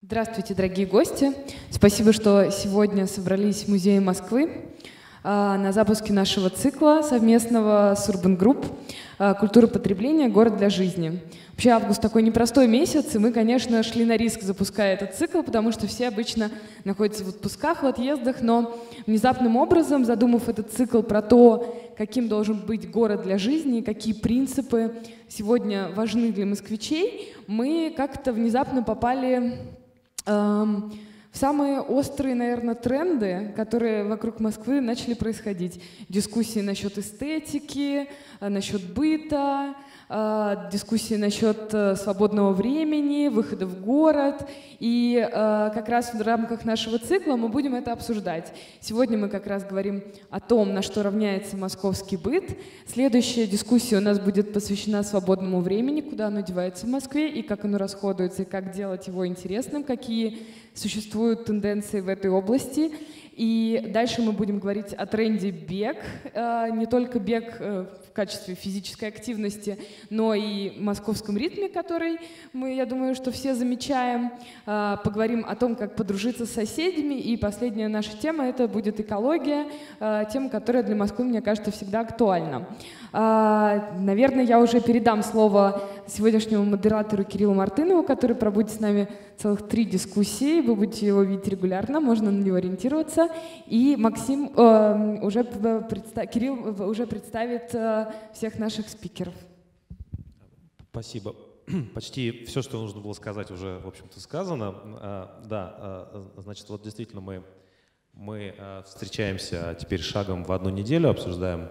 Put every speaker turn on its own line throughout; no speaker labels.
Здравствуйте, дорогие гости! Спасибо, что сегодня собрались в Музее Москвы на запуске нашего цикла совместного с Urban Group «Культура потребления. Город для жизни». Вообще август такой непростой месяц, и мы, конечно, шли на риск, запуская этот цикл, потому что все обычно находятся в отпусках, в отъездах, но внезапным образом, задумав этот цикл про то, каким должен быть город для жизни, какие принципы сегодня важны для москвичей, мы как-то внезапно попали в самые острые, наверное, тренды, которые вокруг Москвы начали происходить. Дискуссии насчет эстетики, насчет быта, дискуссии насчет свободного времени, выхода в город. И как раз в рамках нашего цикла мы будем это обсуждать. Сегодня мы как раз говорим о том, на что равняется московский быт. Следующая дискуссия у нас будет посвящена свободному времени, куда оно девается в Москве, и как оно расходуется, и как делать его интересным, какие существуют тенденции в этой области. И дальше мы будем говорить о тренде бег, не только бег в качестве физической активности, но и московском ритме, который мы, я думаю, что все замечаем. Поговорим о том, как подружиться с соседями. И последняя наша тема — это будет экология, тема, которая для Москвы, мне кажется, всегда актуальна. Наверное, я уже передам слово сегодняшнему модератору Кириллу Мартынову, который проводит с нами целых 3 дискуссии. Вы будете его видеть регулярно, можно на него ориентироваться. И Максим Кирилл уже представит всех наших спикеров.
Спасибо. Почти все, что нужно было сказать, уже, в общем-то, сказано. Да, значит, вот действительно мы встречаемся теперь шагом в 1 неделю, обсуждаем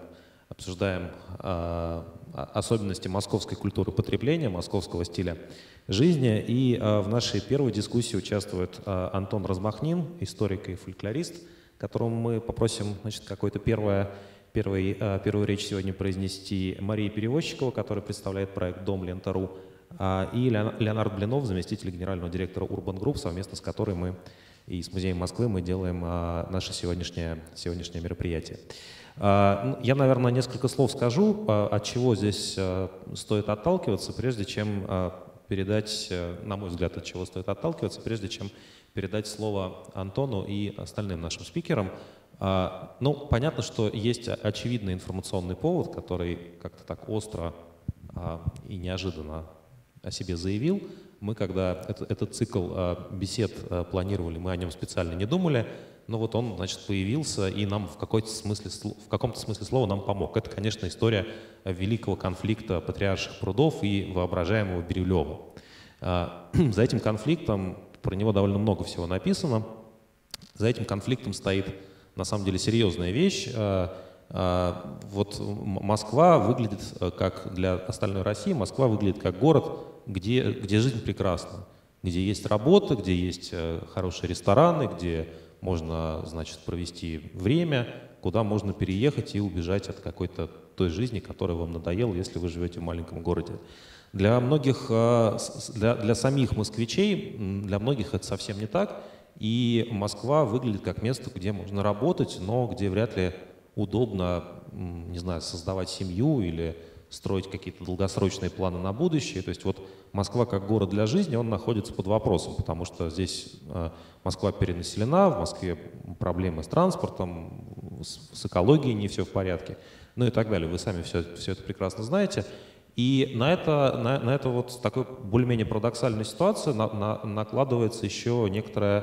особенности московской культуры потребления, московского стиля жизни. И в нашей первой дискуссии участвует Антон Размахнин, историк и фольклорист, которому мы попросим, значит, какую-то первую речь сегодня произнести Мария Перевозчикова, которая представляет проект «Дом Лента.ру», и Леонард Блинов, заместитель генерального директора Urban Group, совместно с которой мы и с Музеем Москвы мы делаем наше сегодняшнее мероприятие. Я, наверное, несколько слов скажу, от чего здесь стоит отталкиваться, прежде чем передать, на мой взгляд, от чего стоит отталкиваться, прежде чем передать слово Антону и остальным нашим спикерам. Ну, понятно, что есть очевидный информационный повод, который как-то так остро и неожиданно о себе заявил. Мы, когда этот цикл бесед планировали, мы о нем специально не думали, но вот он, значит, появился и нам в каком-то смысле слова нам помог. Это, конечно, история великого конфликта патриарших прудов и воображаемого Бирюлева. За этим конфликтом, про него довольно много всего написано, за этим конфликтом стоит, на самом деле, серьезная вещь. Вот Москва выглядит, как для остальной России, Москва выглядит как город, где жизнь прекрасна, где есть работа, где есть хорошие рестораны, где можно, значит, провести время, куда можно переехать и убежать от какой-то той жизни, которая вам надоела, если вы живете в маленьком городе. Для многих, для самих москвичей, для многих это совсем не так, и Москва выглядит как место, где можно работать, но где вряд ли удобно, не знаю, создавать семью или строить какие-то долгосрочные планы на будущее. То есть вот Москва как город для жизни, он находится под вопросом, потому что здесь Москва перенаселена, в Москве проблемы с транспортом, с экологией не все в порядке, ну и так далее. Вы сами все это прекрасно знаете. И на это вот такой более-менее парадоксальную ситуацию накладывается еще некоторая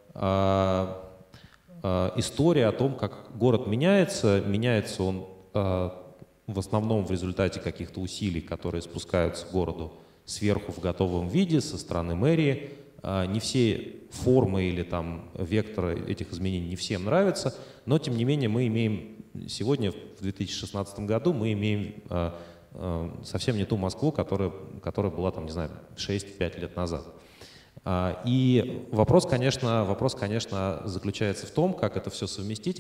история о том, как город меняется. Меняется он в основном в результате каких-то усилий, которые спускаются к городу сверху в готовом виде со стороны мэрии. Не все формы или там векторы этих изменений не всем нравятся, но тем не менее мы имеем сегодня, в 2016 году, мы имеем совсем не ту Москву, которая была там, не знаю, 6-5 лет назад. И вопрос, конечно, заключается в том, как это все совместить и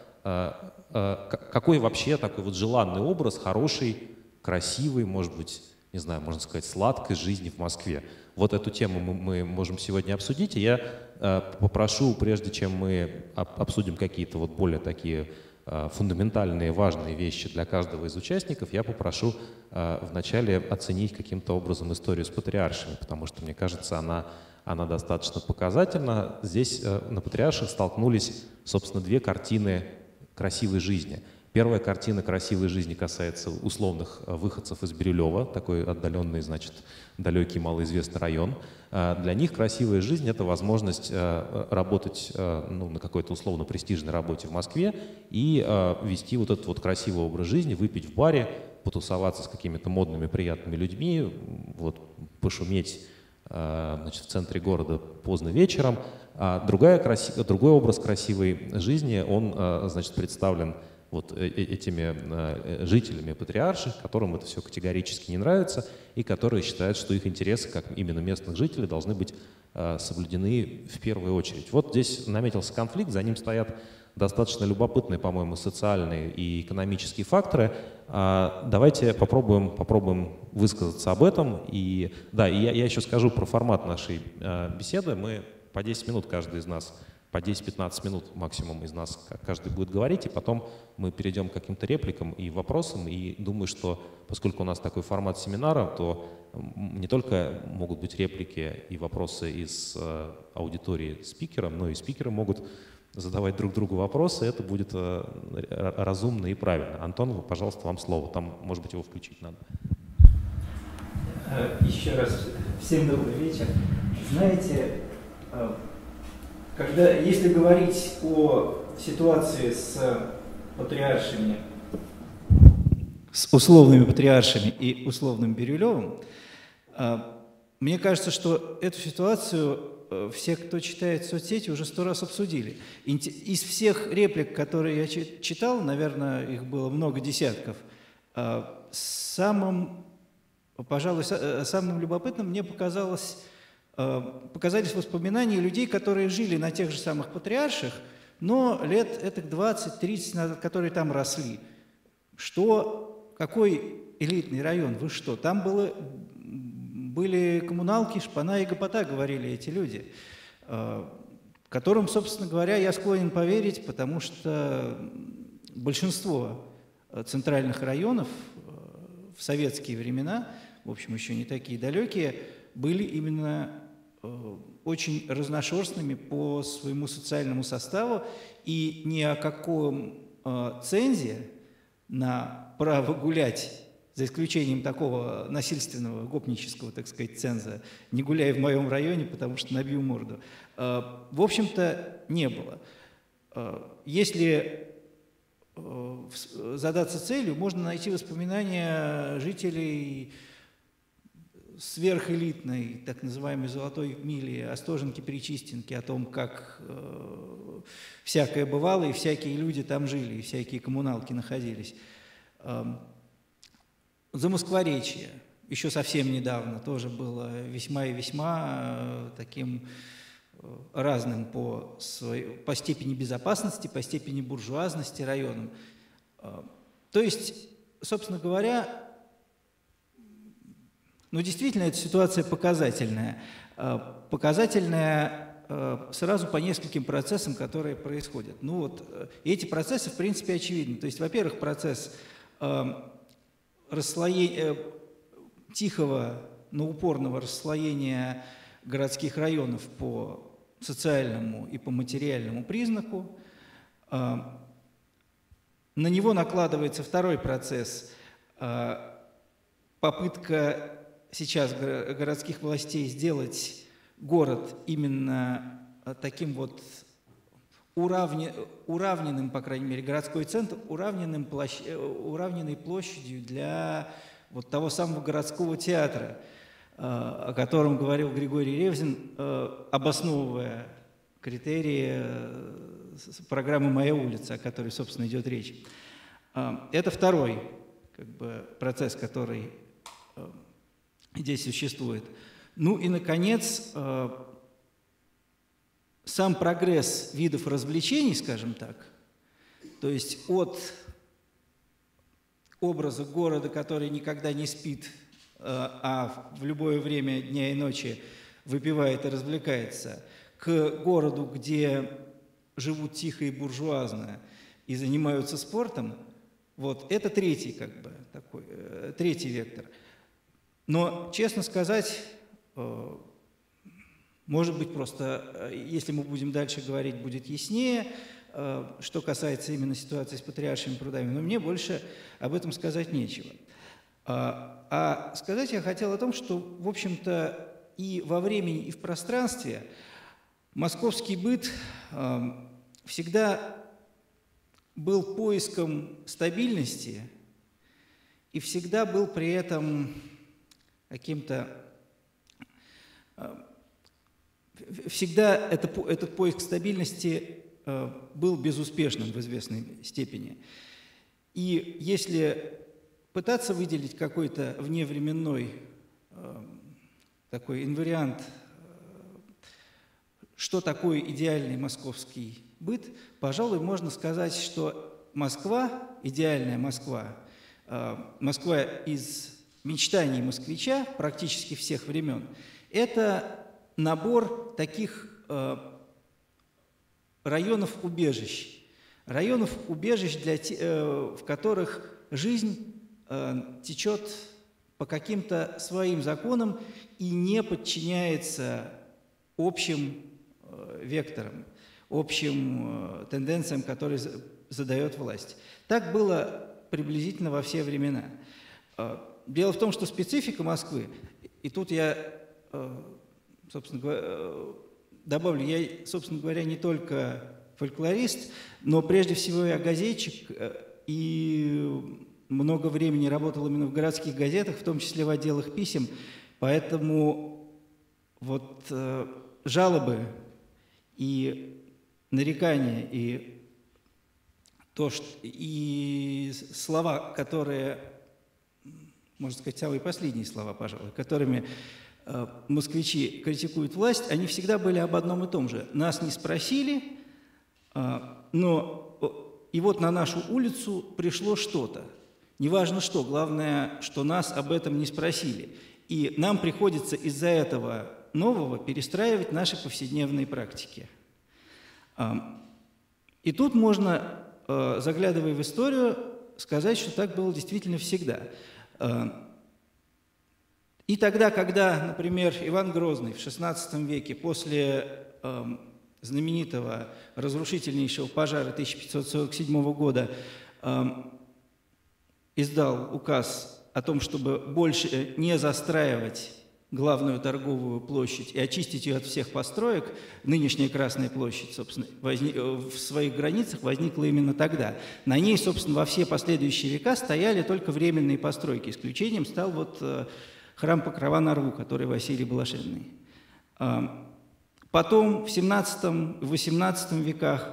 какой вообще такой вот желанный образ, хороший, красивый, может быть, не знаю, можно сказать, сладкой жизни в Москве. Вот эту тему мы можем сегодня обсудить, и я попрошу, прежде чем мы обсудим какие-то вот более такие фундаментальные, важные вещи для каждого из участников, я попрошу вначале оценить каким-то образом историю с патриаршами, потому что, мне кажется, она достаточно показательна. Здесь на патриарших столкнулись, собственно, две картины красивой жизни. Первая картина красивой жизни касается условных выходцев из Бирюлева, такой отдаленный, значит, далекий, малоизвестный район. Для них красивая жизнь — это возможность работать на какой-то условно престижной работе в Москве и вести вот этот вот красивый образ жизни, выпить в баре, потусоваться с какими-то модными, приятными людьми, вот, пошуметь, значит, в центре города поздно вечером. Другой образ красивой жизни, он, значит, представлен вот этими жителями патриарших, которым это все категорически не нравится и которые считают, что их интересы, как именно местных жителей, должны быть соблюдены в первую очередь. Вот здесь наметился конфликт, за ним стоят достаточно любопытные, по-моему, социальные и экономические факторы. Давайте попробуем высказаться об этом. И да, я еще скажу про формат нашей беседы. Мы по 10 минут каждый из нас, по 10-15 минут максимум из нас каждый будет говорить, и потом мы перейдем к каким-то репликам и вопросам. И думаю, что поскольку у нас такой формат семинара, то не только могут быть реплики и вопросы из аудитории спикера, но и спикеры могут задавать друг другу вопросы. Это будет разумно и правильно. Антон, пожалуйста, вам слово. Там, может быть, его включить надо.
Еще раз всем добрый вечер. Знаете, если говорить о ситуации с патриаршами, с условными патриаршами и условным Бирюлевым, мне кажется, что эту ситуацию все, кто читает соцсети, уже 100 раз обсудили. Из всех реплик, которые я читал, наверное, их было много десятков, пожалуй, самым любопытным мне показались воспоминания людей, которые жили на тех же самых патриарших, но лет этак 20-30 назад, которые там росли. Какой элитный район? Вы что? Там были коммуналки, шпана и гопота, говорили эти люди, которым, собственно говоря, я склонен поверить, потому что большинство центральных районов в советские времена, в общем, еще не такие далекие, были именно очень разношерстными по своему социальному составу, и ни о каком цензе на право гулять, за исключением такого насильственного, гопнического, так сказать, ценза, не гуляй в моем районе, потому что набью морду, в общем-то, не было. Если задаться целью, можно найти воспоминания жителей сверхэлитной, так называемой золотой мили, Остоженки, Причистенки, о том, как всякое бывало, и всякие люди там жили, и всякие коммуналки находились. Замоскворечье еще совсем недавно тоже было весьма и весьма таким разным по степени безопасности, по степени буржуазности районом. То есть, собственно говоря, действительно, эта ситуация показательная. Показательная сразу по нескольким процессам, которые происходят. И эти процессы, в принципе, очевидны. То есть, во-первых, процесс тихого, но упорного расслоения городских районов по социальному и по материальному признаку. На него накладывается второй процесс – попытка сейчас городских властей сделать город именно таким вот уравненным, по крайней мере, городской центр, уравненной площадью для вот того самого городского театра, о котором говорил Григорий Ревзин, обосновывая критерии программы «Моя улица», о которой, собственно, идет речь. Это второй процесс, который здесь существует. И, наконец, сам прогресс видов развлечений, скажем так, то есть от образа города, который никогда не спит, а в любое время дня и ночи выпивает и развлекается, к городу, где живут тихо и буржуазно, и занимаются спортом, вот это третий, как бы, такой, третий вектор. Но, честно сказать, может быть, просто, если мы будем дальше говорить, будет яснее, что касается именно ситуации с патриаршими прудами, но мне больше об этом сказать нечего. А сказать я хотел о том, что, в общем-то, и во времени, и в пространстве московский быт всегда был поиском стабильности и всегда был при этом каким-то... Всегда этот поиск стабильности был безуспешным в известной степени. И если пытаться выделить какой-то вневременной такой инвариант, что такое идеальный московский быт, пожалуй, можно сказать, что Москва, идеальная Москва, Москва из мечтаний москвича практически всех времен, это набор таких районов-убежищ, в которых жизнь течет по каким-то своим законам и не подчиняется общим векторам, общим тенденциям, которые задает власть. Так было приблизительно во все времена. Дело в том, что специфика Москвы, и тут я, собственно говоря, добавлю, я, собственно говоря, не только фольклорист, но прежде всего я газетчик, и много времени работал именно в городских газетах, в том числе в отделах писем, поэтому вот жалобы и нарекания, и слова, которые, можно сказать, самые последние слова, пожалуй, которыми москвичи критикуют власть, они всегда были об одном и том же. Нас не спросили, но и вот на нашу улицу пришло что-то. Неважно что, главное, что нас об этом не спросили. И нам приходится из-за этого нового перестраивать наши повседневные практики. И тут можно, заглядывая в историю, сказать, что так было действительно всегда. И тогда, когда, например, Иван Грозный в XVI веке после знаменитого разрушительнейшего пожара 1547 года издал указ о том, чтобы больше не застраивать главную торговую площадь и очистить ее от всех построек, нынешняя Красная площадь, собственно, в своих границах возникла именно тогда. На ней, собственно, во все последующие века стояли только временные постройки. Исключением стал вот храм Покрова на Рву, который Василий Блаженный. Потом в XVII-XVIII веках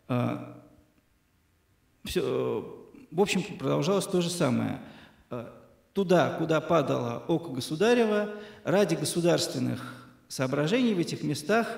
в общем, продолжалось то же самое. Туда, куда падало око государева, ради государственных соображений в этих местах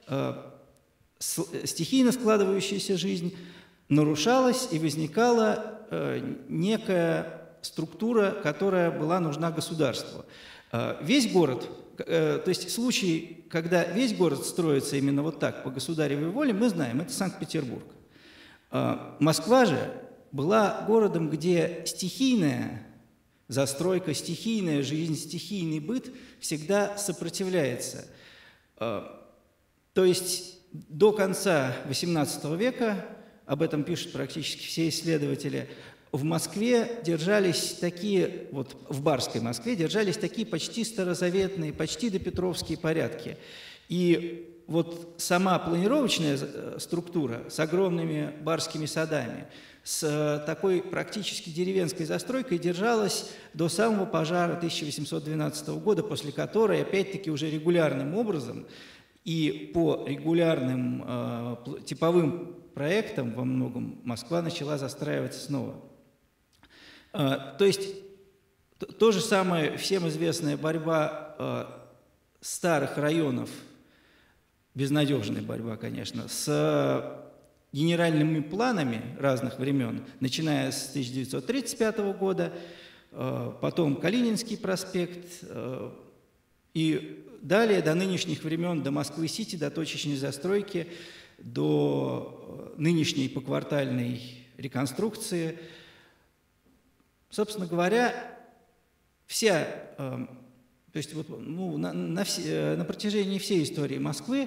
стихийно складывающаяся жизнь нарушалась, и возникала некая структура, которая была нужна государству. Весь город, то есть случай, когда весь город строится именно вот так, по государевой воле, мы знаем, это Санкт-Петербург. Москва же была городом, где стихийная застройка, стихийная жизнь, стихийный быт всегда сопротивляется. То есть до конца XVIII века, об этом пишут практически все исследователи, в Москве держались такие, вот в Барской Москве держались такие почти старозаветные, почти допетровские порядки. И вот сама планировочная структура с огромными барскими садами, с такой практически деревенской застройкой держалась до самого пожара 1812 года, после которой, опять-таки, уже регулярным образом и по регулярным типовым проектам во многом Москва начала застраиваться снова. То есть то же самое всем известная борьба старых районов, безнадежная борьба, конечно, с генеральными планами разных времен, начиная с 1935 года, потом Калининский проспект и далее до нынешних времен, до Москвы-Сити, до точечной застройки, до нынешней поквартальной реконструкции. Собственно говоря, то есть вот, на протяжении всей истории Москвы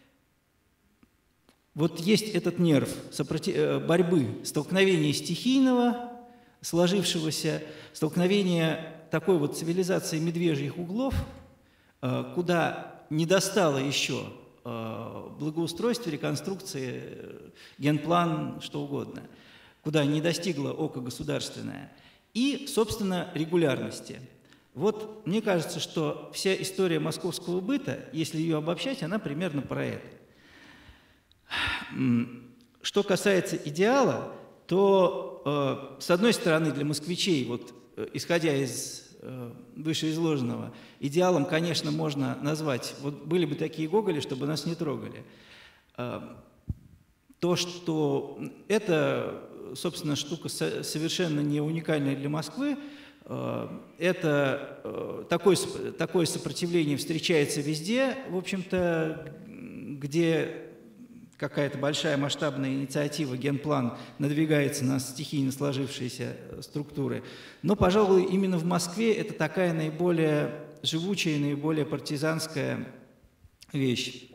вот есть этот нерв борьбы, столкновения стихийного, сложившегося, столкновения такой вот цивилизации медвежьих углов, куда не достало еще благоустройства, реконструкции, генплан, что угодно, куда не достигло око государственное, и, собственно, регулярности. Вот мне кажется, что вся история московского быта, если ее обобщать, она примерно про это. Что касается идеала, то, с одной стороны, для москвичей, вот, исходя из вышеизложенного, идеалом, конечно, можно назвать, вот были бы такие гоголи, чтобы нас не трогали. То, что это, собственно, штука совершенно не уникальная для Москвы, это такое сопротивление встречается везде, в общем-то, где какая-то большая масштабная инициатива, генплан надвигается на стихийно сложившиеся структуры. Но, пожалуй, именно в Москве это такая наиболее живучая, наиболее партизанская вещь.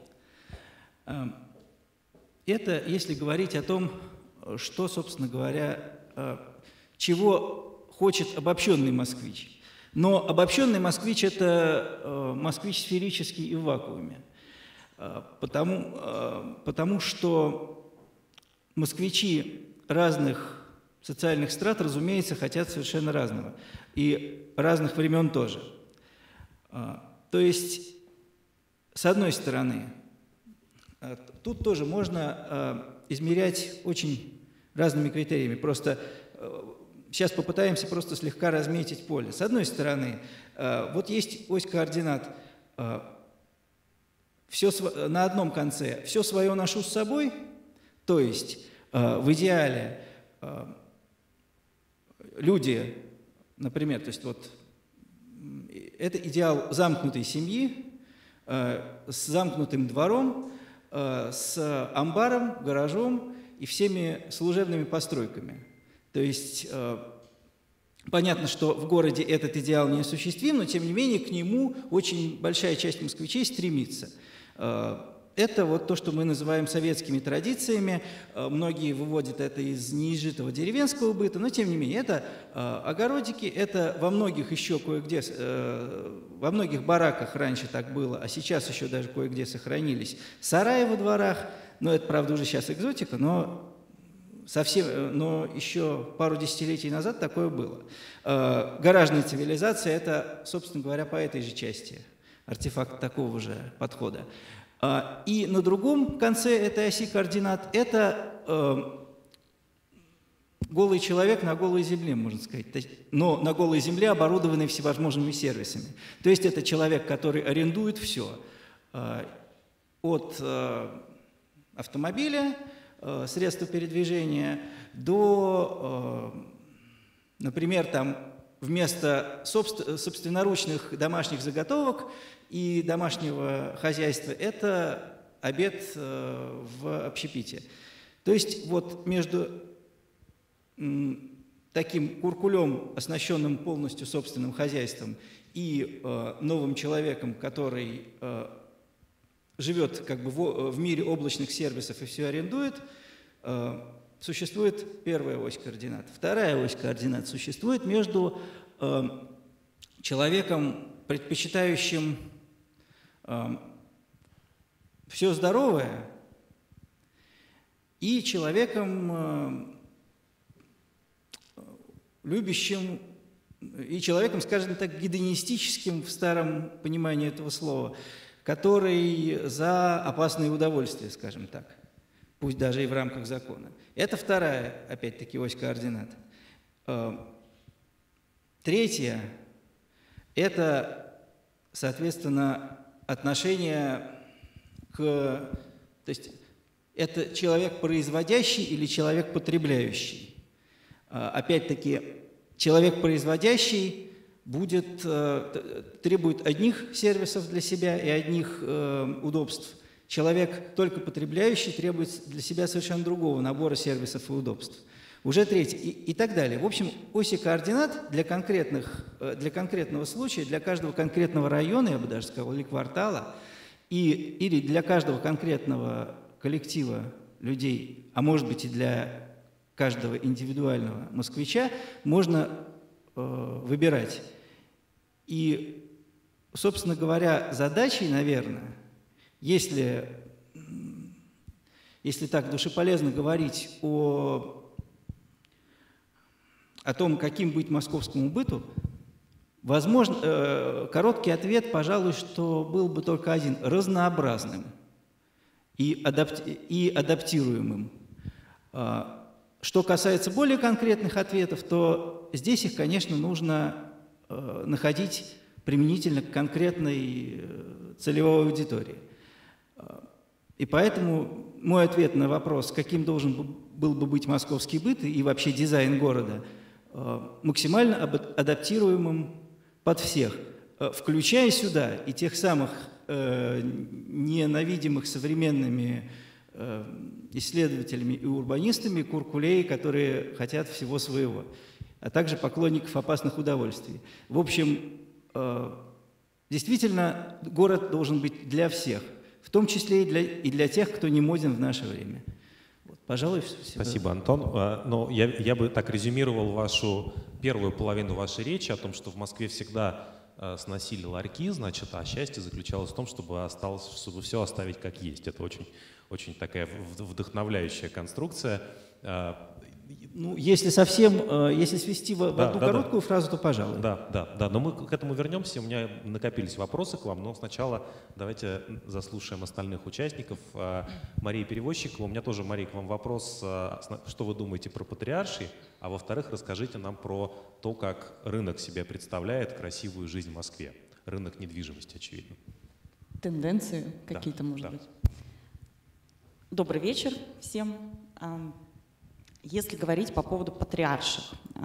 Это если говорить о том, что, собственно говоря, чего хочет обобщенный москвич. Но обобщенный москвич – это москвич сферический и в вакууме. Потому что москвичи разных социальных страт, разумеется, хотят совершенно разного. И разных времен тоже. То есть, с одной стороны, тут тоже можно измерять очень разными критериями. Просто сейчас попытаемся просто слегка разметить поле. С одной стороны, вот есть ось координат. Все на одном конце все свое ношу с собой, то есть в идеале люди, например, то есть вот это идеал замкнутой семьи с замкнутым двором, с амбаром, гаражом и всеми служебными постройками. То есть понятно, что в городе этот идеал неосуществим, но тем не менее к нему очень большая часть москвичей стремится. Это вот то, что мы называем советскими традициями. Многие выводят это из неизжитого деревенского быта, но тем не менее это огородики, это во многих еще кое-где, во многих бараках раньше так было, а сейчас еще даже кое-где сохранились сараи во дворах. Но это, правда, уже сейчас экзотика, но еще пару десятилетий назад такое было. Гаражная цивилизация – это, собственно говоря, по этой же части артефакт такого же подхода. И на другом конце этой оси координат – это голый человек на голой земле, можно сказать, но на голой земле, оборудованный всевозможными сервисами. То есть это человек, который арендует все от автомобиля, средства передвижения, до, например, там, вместо собственноручных домашних заготовок и домашнего хозяйства это обед в общепите. То есть вот между таким куркулем, оснащенным полностью собственным хозяйством, и новым человеком, который живет как бы в мире облачных сервисов и все арендует, существует первая ось координат. Вторая ось координат существует между человеком, предпочитающим все здоровое, и человеком, любящим, и человеком, скажем так, гедонистическим в старом понимании этого слова, который за опасные удовольствия, скажем так, пусть даже и в рамках закона. Это вторая, опять-таки, ось координат. Третья – это, соответственно, отношение то есть это человек производящий или человек потребляющий. Опять-таки, человек производящий требует одних сервисов для себя и одних удобств. Человек только потребляющий требует для себя совершенно другого набора сервисов и удобств. Уже третье и так далее. В общем, оси координат для конкретного случая, для каждого конкретного района, я бы даже сказал, или квартала, или для каждого конкретного коллектива людей, а может быть и для каждого индивидуального москвича, можно выбирать. И, собственно говоря, задачей, наверное, если так душеполезно говорить о том, каким быть московскому быту, возможно, короткий ответ, пожалуй, что был бы только один – разнообразным и адаптируемым. Что касается более конкретных ответов, то здесь их, конечно, нужно находить применительно к конкретной целевой аудитории. И поэтому мой ответ на вопрос, каким должен был бы быть московский быт и вообще дизайн города, максимально адаптируемым под всех, включая сюда и тех самых ненавидимых современными исследователями и урбанистами куркулей, которые хотят всего своего, а также поклонников опасных удовольствий. В общем, действительно, город должен быть для всех, в том числе и для тех, кто не моден в наше время. Вот, пожалуй, все.
Спасибо, Антон. Но я бы так резюмировал первую половину вашей речи о том, что в Москве всегда сносили ларьки, значит, а счастье заключалось в том, чтобы все оставить как есть. Это очень такая вдохновляющая конструкция.
Ну, если свести в одну короткую фразу, то пожалуй.
Да, но мы к этому вернемся. У меня накопились вопросы к вам, но сначала давайте заслушаем остальных участников. Мария Перевозчикова. У меня тоже, Мария, к вам вопрос. Что вы думаете про патриарший? А во-вторых, расскажите нам про то, как рынок себя представляет красивую жизнь в Москве. Рынок недвижимости, очевидно.
Тенденции какие-то, может быть. Добрый вечер всем. Если говорить по поводу патриарших,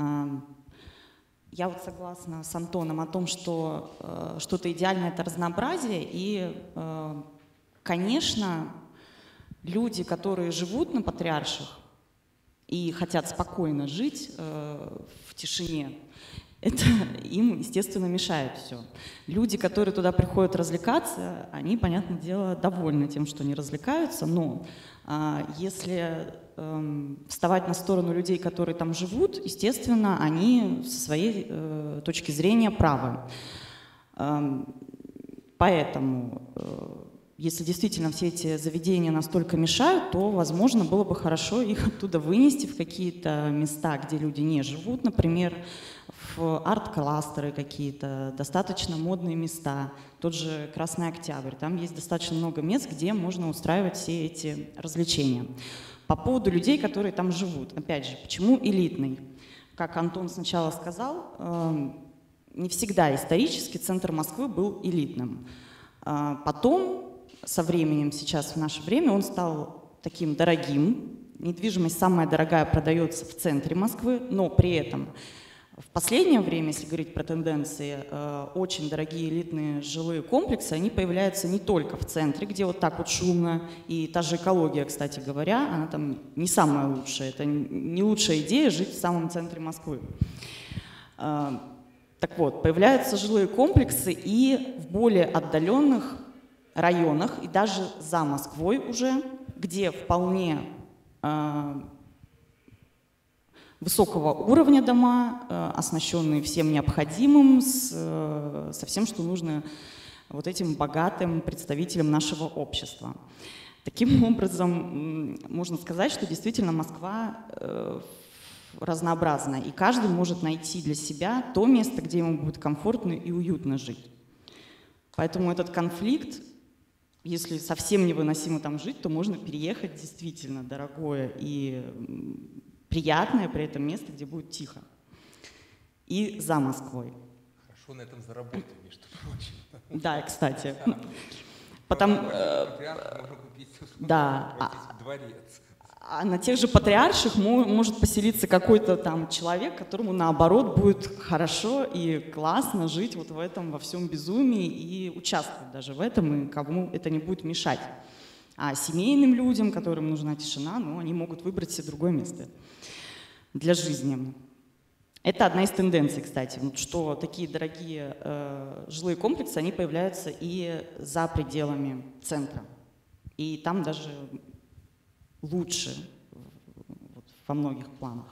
я вот согласна с Антоном о том, что что-то идеальное — это разнообразие. И, конечно, люди, которые живут на патриарших и хотят спокойно жить в тишине, это им, естественно, мешает все. Люди, которые туда приходят развлекаться, они, понятное дело, довольны тем, что они развлекаются, но если вставать на сторону людей, которые там живут, естественно, они со своей точки зрения правы. Поэтому, если действительно все эти заведения настолько мешают, то, возможно, было бы хорошо их оттуда вынести в какие-то места, где люди не живут, например, в арт-кластеры какие-то, достаточно модные места, тот же Красный Октябрь. Там есть достаточно много мест, где можно устраивать все эти развлечения. По поводу людей, которые там живут. Опять же, почему элитный? Как Антон сначала сказал, не всегда исторически центр Москвы был элитным. Потом, со временем, сейчас в наше время, он стал таким дорогим. Недвижимость самая дорогая продается в центре Москвы, но при этом в последнее время, если говорить про тенденции, очень дорогие элитные жилые комплексы, они появляются не только в центре, где вот так вот шумно, и та же экология, кстати говоря, она там не самая лучшая, это не лучшая идея жить в самом центре Москвы. Так вот, появляются жилые комплексы и в более отдаленных районах, и даже за Москвой уже, где вполне высокого уровня дома, оснащенные всем необходимым, со всем, что нужно вот этим богатым представителям нашего общества. Таким образом, можно сказать, что действительно Москва разнообразна, и каждый может найти для себя то место, где ему будет комфортно и уютно жить. Поэтому этот конфликт, если совсем невыносимо там жить, то можно переехать действительно дорогое и приятное при этом место, где будет тихо. И за Москвой.
Хорошо на этом заработать, между прочим.
Да, кстати.
Дворец.
А на тех же патриарших может поселиться какой-то там человек, которому наоборот будет хорошо и классно жить вот в этом во всем безумии и участвовать даже в этом, и кому это не будет мешать. А семейным людям, которым нужна тишина, ну, они могут выбрать себе другое место. для жизни. Это одна из тенденций, кстати, что такие дорогие жилые комплексы, они появляются и за пределами центра. И там даже лучше во многих планах.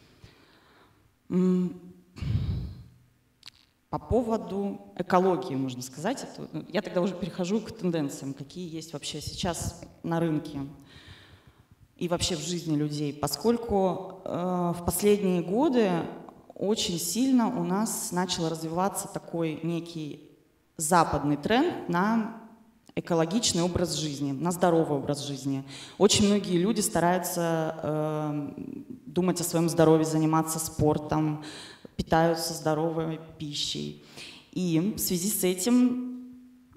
По поводу экологии, можно сказать, я тогда уже перехожу к тенденциям, какие есть вообще сейчас на рынке и вообще в жизни людей, поскольку в последние годы очень сильно у нас начал развиваться такой некий западный тренд на экологичный образ жизни, на здоровый образ жизни. Очень многие люди стараются думать о своем здоровье, заниматься спортом, питаются здоровой пищей. И в связи с этим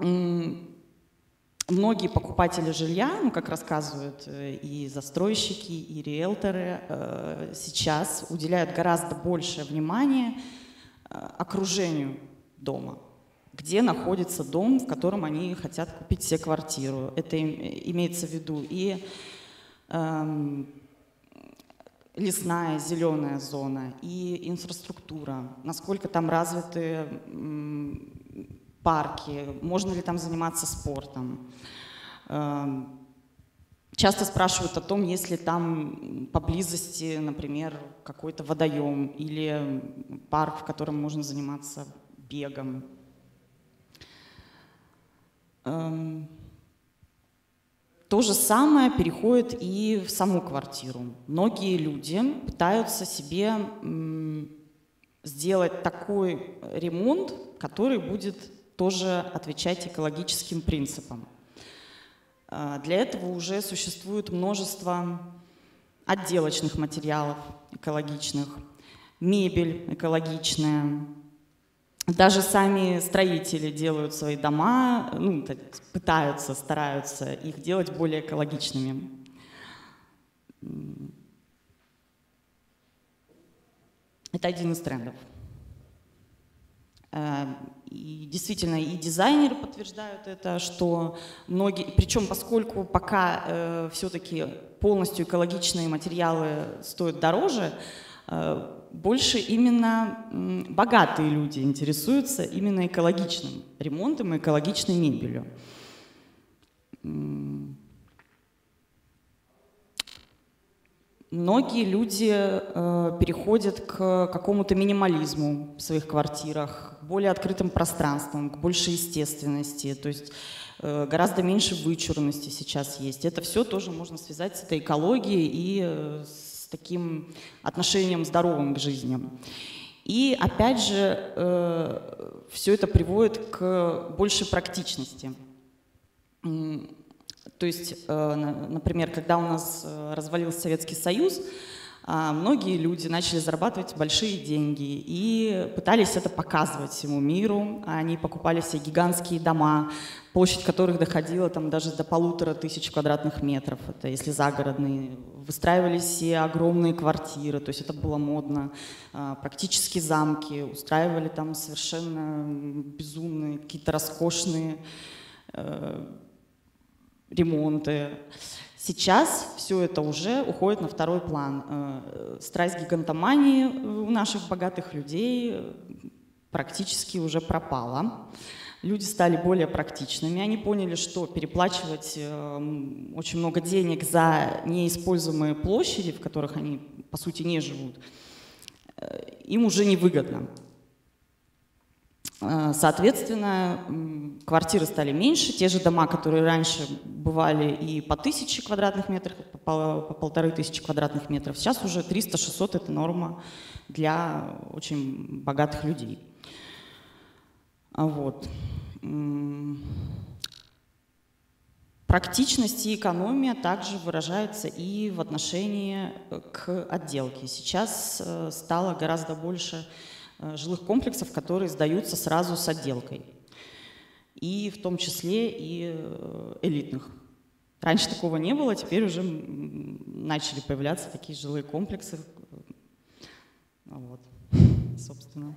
многие покупатели жилья, как рассказывают и застройщики, и риэлторы, сейчас уделяют гораздо большее внимание окружению дома, где находится дом, в котором они хотят купить себе квартиру. Это имеется в виду и лесная, зеленая зона, и инфраструктура, насколько там развиты парки, можно ли там заниматься спортом. Часто спрашивают о том, есть ли там поблизости, например, какой-то водоем или парк, в котором можно заниматься бегом. То же самое переходит и в саму квартиру. Многие люди пытаются себе сделать такой ремонт, который будет тоже отвечать экологическим принципам. Для этого уже существует множество отделочных материалов экологичных, мебель экологичная. Даже сами строители делают свои дома, пытаются, стараются их делать более экологичными. Это один из трендов. И действительно, и дизайнеры подтверждают это, что многие, причем поскольку пока все-таки полностью экологичные материалы стоят дороже, больше именно богатые люди интересуются именно экологичным ремонтом и экологичной мебелью. Многие люди переходят к какому-то минимализму в своих квартирах, к более открытым пространствам, к большей естественности, то есть гораздо меньше вычурности сейчас есть. Это все тоже можно связать с этой экологией и с таким отношением здоровым к жизни. И опять же, все это приводит к большей практичности. То есть, например, когда у нас развалился Советский Союз, многие люди начали зарабатывать большие деньги и пытались это показывать всему миру. Они покупали себе гигантские дома, площадь которых доходила там даже до 1500 квадратных метров, это если загородные. Выстраивали себе огромные квартиры, то есть это было модно. Практически замки, устраивали там совершенно безумные, какие-то роскошные ремонты. Сейчас все это уже уходит на второй план. Страсть гигантомании у наших богатых людей практически уже пропала. Люди стали более практичными. Они поняли, что переплачивать очень много денег за неиспользуемые площади, в которых они, по сути, не живут, им уже невыгодно. Соответственно, квартиры стали меньше. Те же дома, которые раньше бывали и по 1000 квадратных метров, по 1500 квадратных метров, сейчас уже 300-600 – это норма для очень богатых людей. Вот. Практичность и экономия также выражаются и в отношении к отделке. Сейчас стало гораздо больше жилых комплексов, которые сдаются сразу с отделкой. И в том числе и элитных. Раньше такого не было, теперь уже начали появляться такие жилые комплексы. Вот, собственно.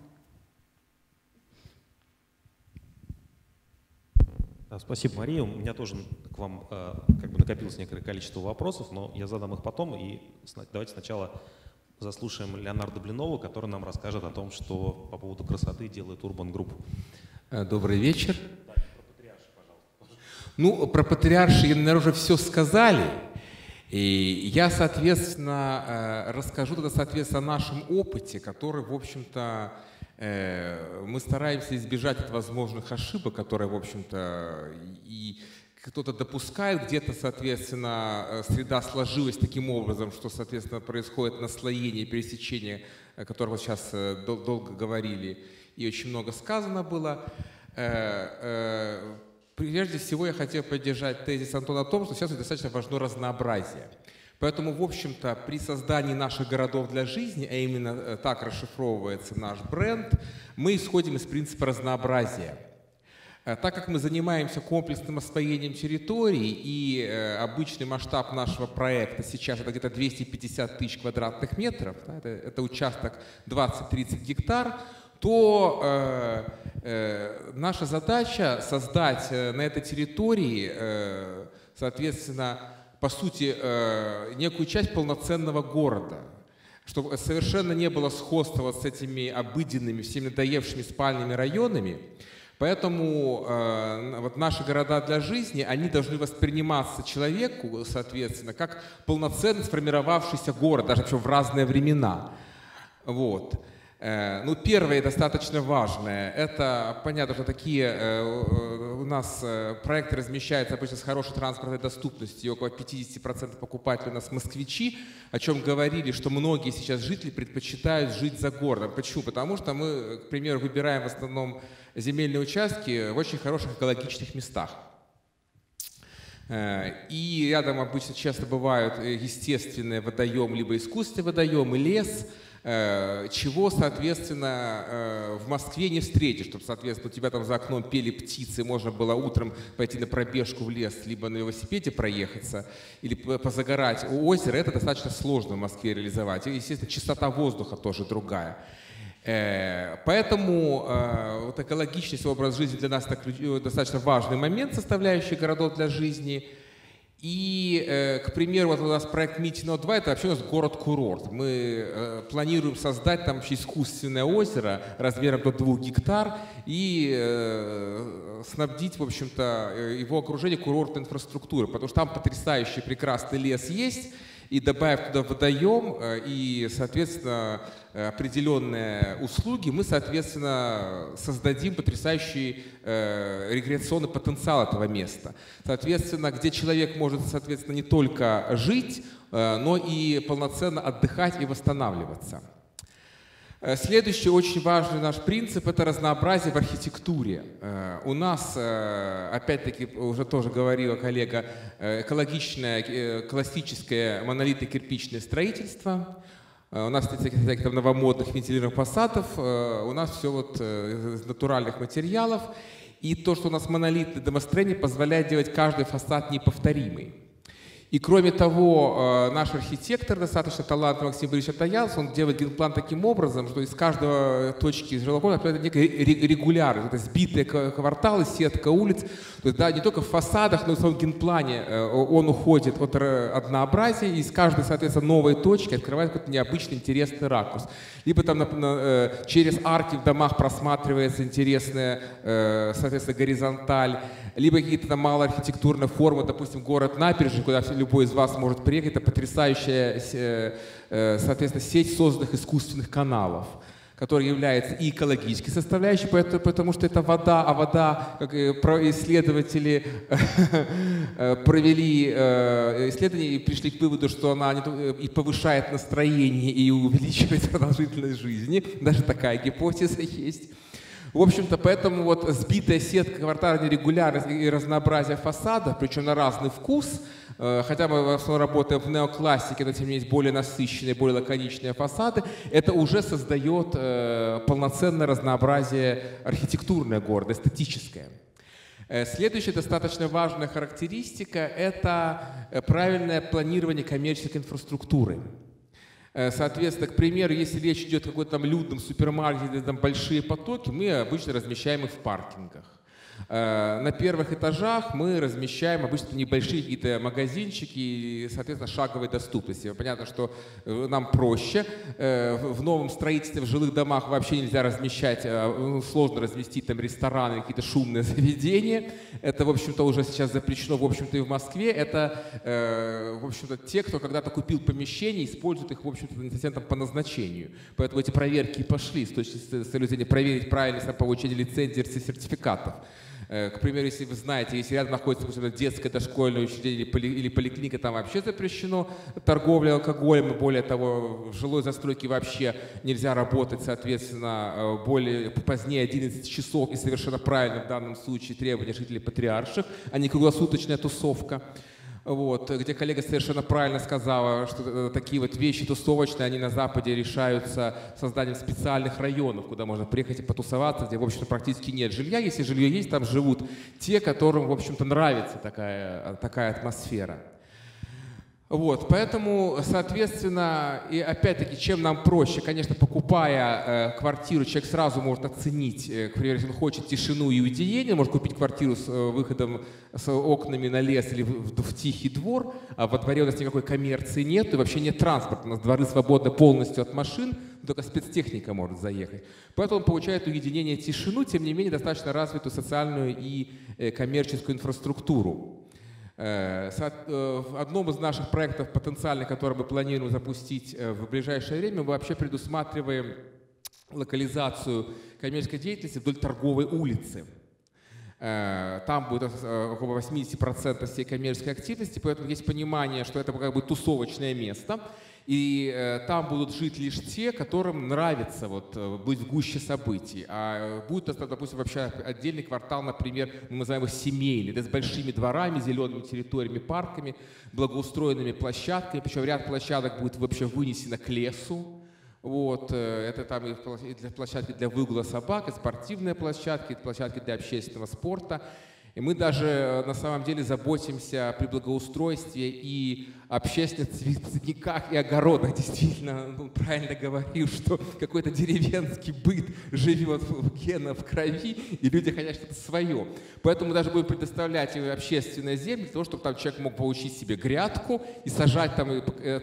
Спасибо, Мария. У меня тоже к вам накопилось некоторое количество вопросов, но я задам их потом. И давайте сначала заслушаем Леонарда Блинова, который нам расскажет о том, что по поводу красоты делает Urban Group.
Добрый вечер. Ну, про патриарши, наверное, уже все сказали. И я, соответственно, расскажу тогда, соответственно, о нашем опыте, который, в общем-то, мы стараемся избежать от возможных ошибок, которые, в общем-то, и кто-то допускает, где-то, соответственно, среда сложилась таким образом, что, соответственно, происходит наслоение, пересечение, о котором вот сейчас долго говорили, и очень много сказано было. Прежде всего, я хотел поддержать тезис Антона о том, что сейчас достаточно важно разнообразие. Поэтому, в общем-то, при создании наших городов для жизни, а именно так расшифровывается наш бренд, мы исходим из принципа разнообразия. Так как мы занимаемся комплексным освоением территорий, и обычный масштаб нашего проекта сейчас это где-то 250 тысяч квадратных метров, да, это участок 20-30 гектар, то наша задача создать на этой территории, соответственно, по сути, некую часть полноценного города, чтобы совершенно не было сходства вот с этими обыденными, всеми надоевшими спальными районами. Поэтому вот наши города для жизни, они должны восприниматься человеку, соответственно, как полноценно сформировавшийся город, даже в разные времена. Вот. Ну, первое, достаточно важное, это, понятно, что такие у нас проекты размещаются обычно с хорошей транспортной доступностью, около 50% покупателей у нас москвичи, о чем говорили, что многие сейчас жители предпочитают жить за городом. Почему? Потому что мы, к примеру, выбираем в основном земельные участки в очень хороших экологичных местах. И рядом обычно часто бывают естественные водоемы, либо искусственные водоемы, лес, чего, соответственно, в Москве не встретишь, чтобы, соответственно, у тебя там за окном пели птицы, можно было утром пойти на пробежку в лес, либо на велосипеде проехаться, или позагорать у озера. Это достаточно сложно в Москве реализовать. И, естественно, чистота воздуха тоже другая. Поэтому вот экологичность, образ жизни для нас достаточно важный момент, составляющий городов для жизни. И, к примеру, вот у нас проект Митино 2, это вообще у нас город-курорт. Мы планируем создать там вообще искусственное озеро размером до 2 гектар и снабдить, в общем-то, его окружение курортной инфраструктурой, потому что там потрясающий прекрасный лес есть, и добавив туда водоем и, соответственно, определенные услуги, мы, соответственно, создадим потрясающий рекреационный потенциал этого места. Соответственно, где человек может, соответственно, не только жить, но и полноценно отдыхать и восстанавливаться. Следующий очень важный наш принцип – это разнообразие в архитектуре. У нас, опять-таки, уже тоже говорила коллега, экологичное, классическое монолитно-кирпичное строительство. У нас нет всяких там новомодных вентилированных фасадов, у нас все вот из натуральных материалов. И то, что у нас монолитное домостроение, позволяет делать каждый фасад неповторимый. И кроме того, наш архитектор, достаточно талантливый Максим Борисович Атаялс, он делает генплан таким образом, что из каждой точки жилого это некая регулярность, это сбитые кварталы, сетка улиц. То есть, да, не только в фасадах, но и в самом генплане он уходит от однообразия, и из каждой, соответственно, новой точки открывает какой-то необычный, интересный ракурс. Либо там через арки в домах просматривается интересная, соответственно, горизонталь, либо какие-то там малоархитектурные формы, допустим, город Набережный, куда любой из вас может приехать, это потрясающая, соответственно, сеть созданных искусственных каналов, которая является и экологической составляющей, потому что это вода, а вода, как исследователи провели исследования и пришли к выводу, что она и повышает настроение, и увеличивает продолжительность жизни. Даже такая гипотеза есть. В общем-то, поэтому вот сбитая сетка, квартальная регулярность и разнообразие фасадов, причем на разный вкус, хотя мы в основном работаем в неоклассике, но тем не менее более насыщенные, более лаконичные фасады, это уже создает полноценное разнообразие архитектурное города, эстетическое. Следующая достаточно важная характеристика – это правильное планирование коммерческой инфраструктуры. Соответственно, к примеру, если речь идет о каком-то там людном супермаркете, там большие потоки, мы обычно размещаем их в паркингах. На первых этажах мы размещаем обычно небольшие какие-то магазинчики и, соответственно, шаговой доступности. Понятно, что нам проще. В новом строительстве, в жилых домах вообще нельзя размещать, сложно разместить там рестораны, какие-то шумные заведения. Это, в общем-то, уже сейчас запрещено, в общем-то, и в Москве. Это, в общем-то, те, кто когда-то купил помещение, используют их, в общем-то, не совсем там по назначению. Поэтому эти проверки и пошли с точки зрения проверить правильность получения лицензий и сертификатов. К примеру, если вы знаете, если рядом находится детское дошкольное учреждение или поликлиника, там вообще запрещено торговля алкоголем, и более того, в жилой застройке вообще нельзя работать, соответственно, позднее 11 часов, и совершенно правильно в данном случае требования жителей Патриарших, а не круглосуточная тусовка. Вот, где коллега совершенно правильно сказала, что такие вот вещи тусовочные, они на Западе решаются созданием специальных районов, куда можно приехать и потусоваться, где, в общем-то, практически нет жилья. Если жилье есть, там живут те, которым, в общем-то, нравится такая атмосфера. Вот, поэтому, соответственно, и опять-таки, чем нам проще, конечно, покупая квартиру, человек сразу может оценить, к примеру, если он хочет тишину и уединение, может купить квартиру с выходом, с окнами на лес или в тихий двор, а во дворе у нас никакой коммерции нет, и вообще нет транспорта, у нас дворы свободны полностью от машин, только спецтехника может заехать. Поэтому он получает уединение и тишину, тем не менее, достаточно развитую социальную и коммерческую инфраструктуру. В одном из наших проектов потенциальных, который мы планируем запустить в ближайшее время, мы вообще предусматриваем локализацию коммерческой деятельности вдоль торговой улицы. Там будет около 80% всей коммерческой активности, поэтому есть понимание, что это как бы тусовочное место. И там будут жить лишь те, которым нравится быть в гуще событий. А будет, допустим, вообще отдельный квартал, например, мы называем его семейный, да, с большими дворами, зелеными территориями, парками, благоустроенными площадками. Причем ряд площадок будет вообще вынесено к лесу. Вот, это там и площадки для выгула собак, и спортивные площадки, и площадки для общественного спорта. И мы даже на самом деле заботимся при благоустройстве и общественных цветниках и огородах. Действительно, правильно говорил, что какой-то деревенский быт живет в крови, и люди хотят что-то свое. Поэтому мы даже будем предоставлять общественные земли для того, чтобы там человек мог получить себе грядку и сажать там,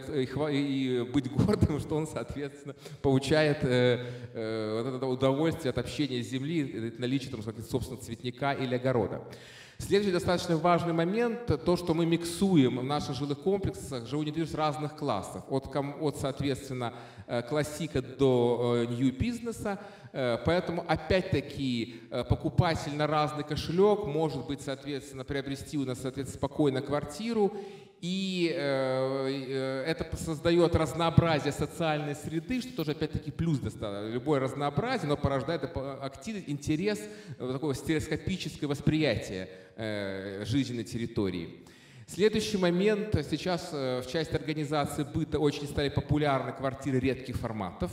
и быть гордым, что он, соответственно, получает вот это удовольствие от общения с земли, наличия там, собственно, цветника или огорода. Следующий достаточно важный момент – то, что мы миксуем в наших жилых комплексах живую недвижимость разных классов, от соответственно, классика до нью-бизнеса. Поэтому, опять-таки, покупатель на разный кошелек может быть, соответственно, приобрести у нас, соответственно, спокойно квартиру. И это создает разнообразие социальной среды, что тоже, опять-таки, плюс достаточно. Любое разнообразие, но порождает активность, интерес, такое стереоскопическое восприятие жизненной территории. Следующий момент. Сейчас в части организации быта очень стали популярны квартиры редких форматов.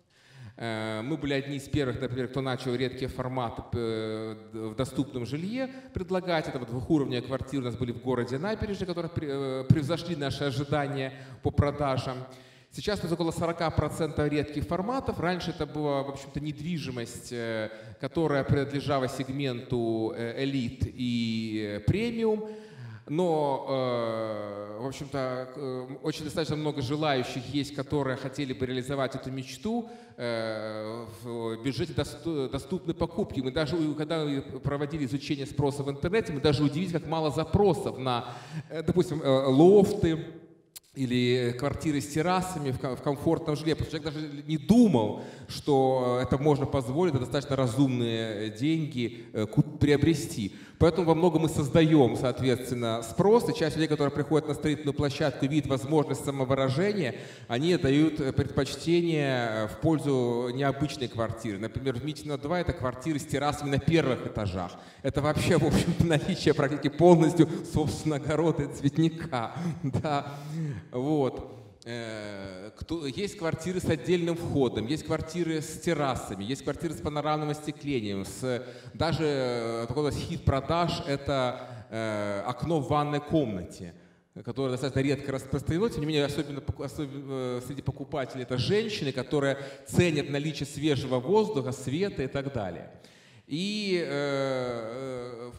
Мы были одни из первых, например, кто начал редкие форматы в доступном жилье предлагать. Это двухуровневые квартиры у нас были в городе Набережной, которые превзошли наши ожидания по продажам. Сейчас у нас около 40% редких форматов. Раньше это была, в общем-то, недвижимость, которая принадлежала сегменту элит и премиум. Но, в общем-то, очень достаточно много желающих есть, которые хотели бы реализовать эту мечту в бюджете доступной покупки. Мы даже, когда проводили изучение спроса в интернете, мы даже удивились, как мало запросов на, допустим, лофты или квартиры с террасами в комфортном жилье. Потому что человек даже не думал, что это можно позволить за достаточно разумные деньги приобрести. Поэтому во многом мы создаем, соответственно, спрос. И часть людей, которые приходят на строительную площадку и видят возможность самовыражения, они дают предпочтение в пользу необычной квартиры. Например, в Митино 2 это квартиры с террасами на первых этажах. Это вообще, в общем-то, наличие практически полностью собственного огорода и цветника. Да. Вот. Есть квартиры с отдельным входом, есть квартиры с террасами, есть квартиры с панорамным остеклением. Даже такой хит продаж – это окно в ванной комнате, которое достаточно редко распространено. Тем не менее, особенно среди покупателей это женщины, которые ценят наличие свежего воздуха, света и так далее. И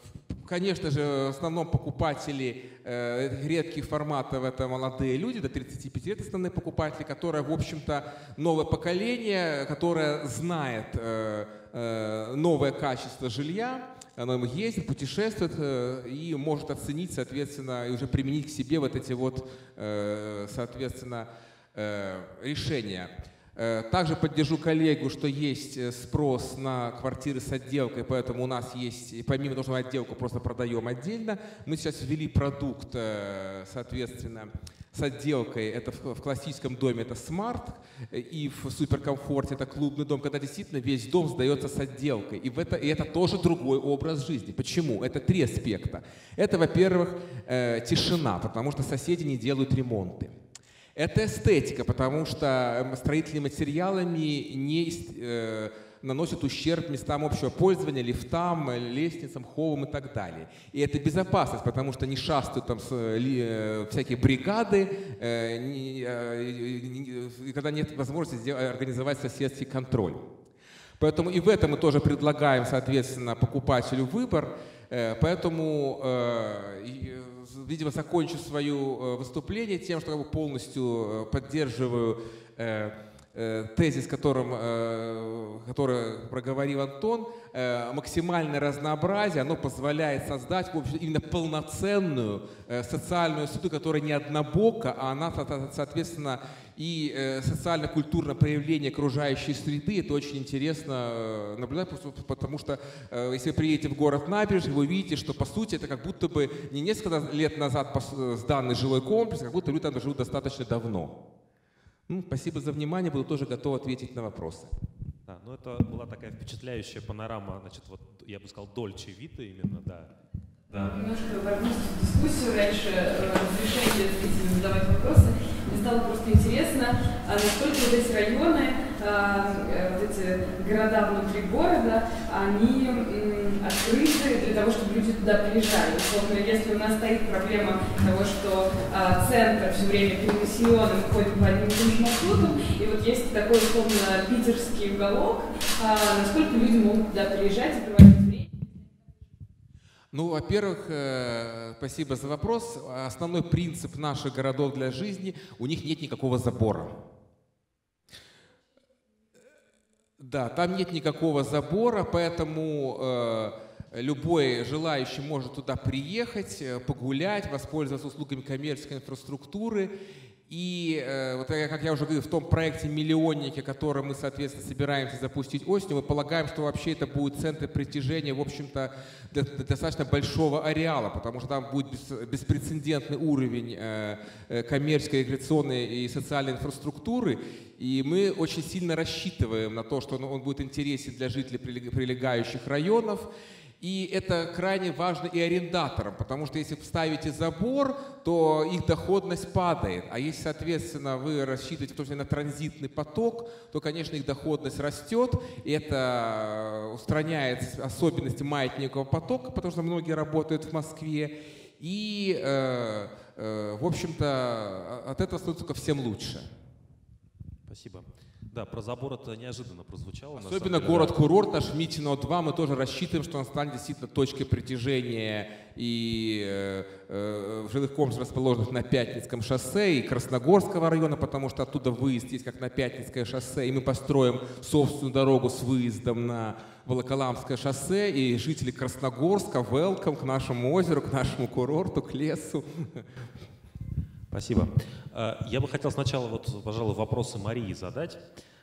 Конечно же, в основном покупатели редких форматов — это молодые люди, до 35 лет основные покупатели, которые, в общем-то, новое поколение, которое знает новое качество жилья, оно ездит, путешествует и может оценить, соответственно, и уже применить к себе вот эти вот, соответственно, решения. Также поддержу коллегу, что есть спрос на квартиры с отделкой, поэтому у нас есть, помимо того, что отделку просто продаем отдельно, мы сейчас ввели продукт, соответственно, с отделкой. Это в классическом доме это смарт, и в суперкомфорте это клубный дом, когда действительно весь дом сдается с отделкой. И это тоже другой образ жизни. Почему? Это 3 аспекта. Это, во-первых, тишина, потому что соседи не делают ремонты. Это эстетика, потому что строительными материалами не наносят ущерб местам общего пользования, лифтам, лестницам, холлам и так далее. И это безопасность, потому что не шастают там всякие бригады, когда нет возможности организовать соседский контроль. Поэтому и в этом мы тоже предлагаем, соответственно, покупателю выбор. Поэтому, видимо, закончу свое выступление тем, что я полностью поддерживаю тезис, который проговорил Антон. Максимальное разнообразие, оно позволяет создать, в общем, именно полноценную социальную среду, которая не однобока, а она, соответственно, и социально-культурное проявление окружающей среды. Это очень интересно наблюдать, потому что если вы приедете в город Набережный, вы увидите, что по сути это как будто бы не несколько лет назад сданный жилой комплекс, а как будто люди там живут достаточно давно. Спасибо за внимание, буду тоже готов ответить на вопросы.
Да, ну это была такая впечатляющая панорама, значит, вот я бы сказал, Дольче Вита именно, да.
Немножко вернусь в дискуссию раньше разрешения зрителям задавать вопросы. Мне стало просто интересно, насколько вот эти районы, вот эти города внутри города, они открыты для того, чтобы люди туда приезжали. Условно, если у нас стоит проблема того, что центр все время перенаселен, и мы ходим по одним и тем же маршрутам, и вот есть такой, условно, питерский уголок, насколько люди могут туда приезжать и проводить время?
Ну, во-первых, спасибо за вопрос. Основной принцип наших городов для жизни — у них нет никакого забора. Да, там нет никакого забора, поэтому любой желающий может туда приехать, погулять, воспользоваться услугами коммерческой инфраструктуры. И вот, как я уже говорил, в том проекте «Миллионники», который мы, соответственно, собираемся запустить осенью, мы полагаем, что вообще это будет центр притяжения, в общем-то, достаточно большого ареала, потому что там будет беспрецедентный уровень коммерческой, рекреационной и социальной инфраструктуры. И мы очень сильно рассчитываем на то, что он будет интересен для жителей прилегающих районов. И это крайне важно и арендаторам, потому что если ставите забор, то их доходность падает. А если, соответственно, вы рассчитываете в том числе на транзитный поток, то, конечно, их доходность растет. И это устраняет особенности маятникового потока, потому что многие работают в Москве. И, в общем-то, от этого становится только всем лучше.
Спасибо. Да, про забор это неожиданно прозвучало.
Особенно город-курорт наш Митино-2, мы тоже рассчитываем, что он станет действительно точкой притяжения и жилых комплексов, расположенных на Пятницком шоссе, и Красногорского района, потому что оттуда выезд есть как на Пятницкое шоссе, и мы построим собственную дорогу с выездом на Волоколамское шоссе, и жители Красногорска, welcome к нашему озеру, к нашему курорту, к лесу.
Спасибо. Я бы хотел сначала, вот, пожалуй, вопросы Марии задать.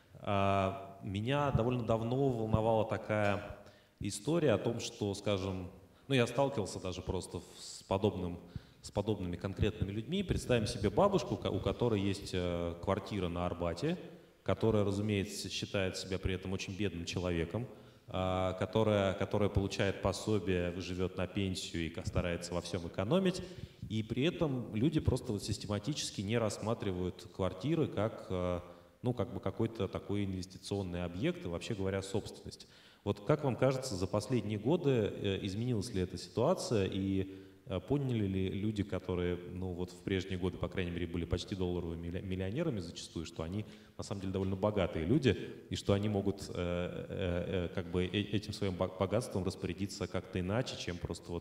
Меня довольно давно волновала такая история о том, что, скажем, ну я сталкивался даже просто с подобными конкретными людьми. Представим себе бабушку, у которой есть квартира на Арбате, которая, разумеется, считает себя при этом очень бедным человеком, которая получает пособие, живет на пенсию и старается во всем экономить. И при этом люди просто вот систематически не рассматривают квартиры как, ну, как бы какой-то такой инвестиционный объект и, вообще говоря, собственность. Вот как вам кажется, за последние годы изменилась ли эта ситуация и поняли ли люди, которые, ну, вот в прежние годы, по крайней мере, были почти долларовыми миллионерами зачастую, что они на самом деле довольно богатые люди и что они могут как бы этим своим богатством распорядиться как-то иначе, чем просто вот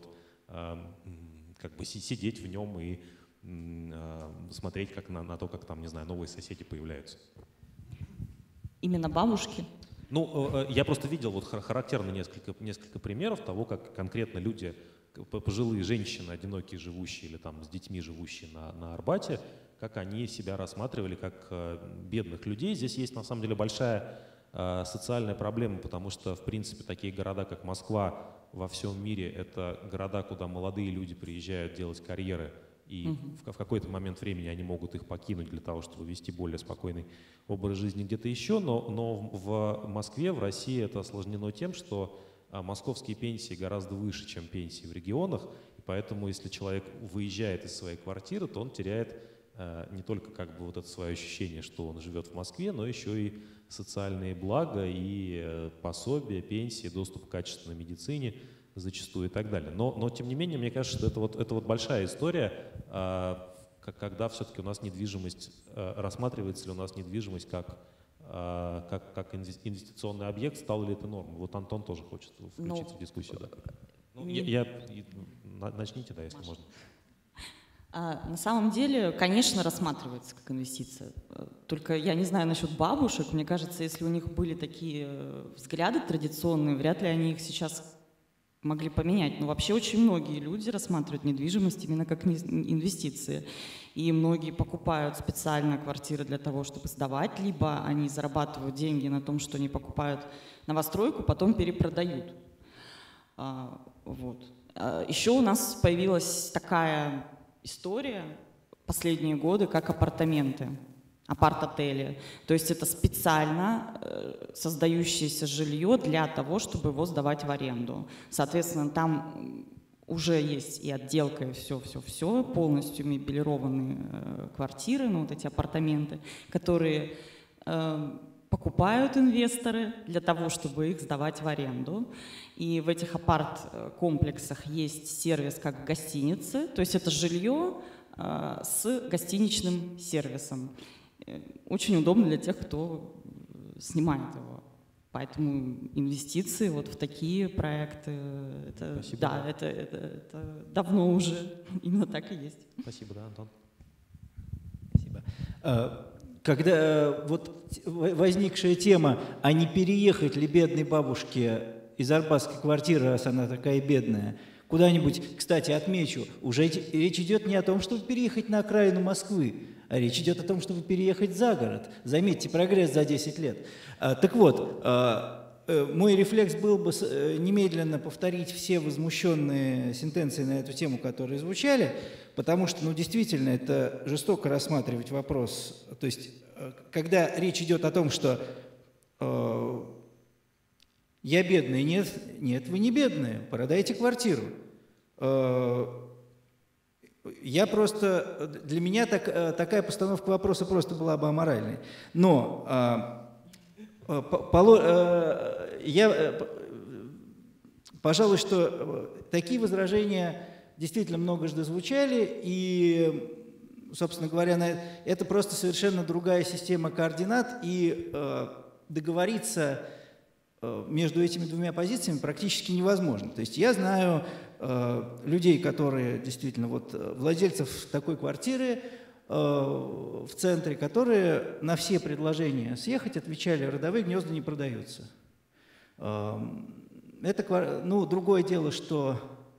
как бы сидеть в нем и смотреть как на то, как там, не знаю, новые соседи появляются.
Именно бабушки?
Ну, я просто видел вот характерно несколько примеров того, как конкретно люди, пожилые женщины, одинокие живущие или там с детьми живущие на Арбате, как они себя рассматривали как бедных людей. Здесь есть на самом деле большая социальная проблема, потому что, в принципе, такие города, как Москва, во всем мире — это города, куда молодые люди приезжают делать карьеры, и в какой-то момент времени они могут их покинуть для того, чтобы вести более спокойный образ жизни где-то еще. Но в Москве, в России это осложнено тем, что московские пенсии гораздо выше, чем пенсии в регионах. И поэтому, если человек выезжает из своей квартиры, то он теряет не только как бы вот это свое ощущение, что он живет в Москве, но еще и социальные блага, и пособия, пенсии, доступ к качественной медицине зачастую и так далее. Но тем не менее, мне кажется, что это вот большая история, когда все-таки у нас недвижимость, рассматривается ли у нас недвижимость как инвестиционный объект, стал ли это нормой. Вот Антон тоже хочет включиться в дискуссию. Да. Начните, да, если
Маша.
можно.
На самом деле, конечно, рассматривается как инвестиция. Только я не знаю насчет бабушек. Мне кажется, если у них были такие взгляды традиционные, вряд ли они их сейчас могли поменять. Но вообще очень многие люди рассматривают недвижимость именно как инвестиции. И многие покупают специально квартиры для того, чтобы сдавать, либо они зарабатывают деньги на том, что они покупают новостройку, потом перепродают. Вот. Еще у нас появилась такая история последние годы, как апартаменты, апарт-отели. То есть это специально создающееся жилье для того, чтобы его сдавать в аренду. Соответственно, там уже есть и отделка, и все, полностью мебелированные квартиры, ну, вот эти апартаменты, которые покупают инвесторы для того, чтобы их сдавать в аренду. И в этих апарт-комплексах есть сервис как гостиницы, то есть это жилье с гостиничным сервисом. Очень удобно для тех, кто снимает его. Поэтому инвестиции вот в такие проекты, это, да, это давно уже именно так и есть.
Спасибо, да, Антон?
Спасибо. Когда вот возникшая тема, а не переехать ли бедной бабушке из арбатской квартиры, раз она такая бедная, куда-нибудь, кстати, отмечу, уже речь идет не о том, чтобы переехать на окраину Москвы, а речь идет о том, чтобы переехать за город. Заметьте, прогресс за 10 лет. Так вот, мой рефлекс был бы немедленно повторить все возмущенные сентенции на эту тему, которые звучали, потому что, ну, действительно, это жестоко рассматривать вопрос. То есть, когда речь идет о том, что я бедный, нет, вы не бедные, продайте квартиру. Я просто, для меня такая постановка вопроса просто была бы аморальной. Но пожалуй, что такие возражения действительно многожды звучали, и, собственно говоря, это просто совершенно другая система координат, и договориться между этими двумя позициями практически невозможно. То есть я знаю людей, которые действительно, вот, владельцев такой квартиры в центре, которые на все предложения съехать отвечали: родовые гнезда не продаются. Это, ну, другое дело, что...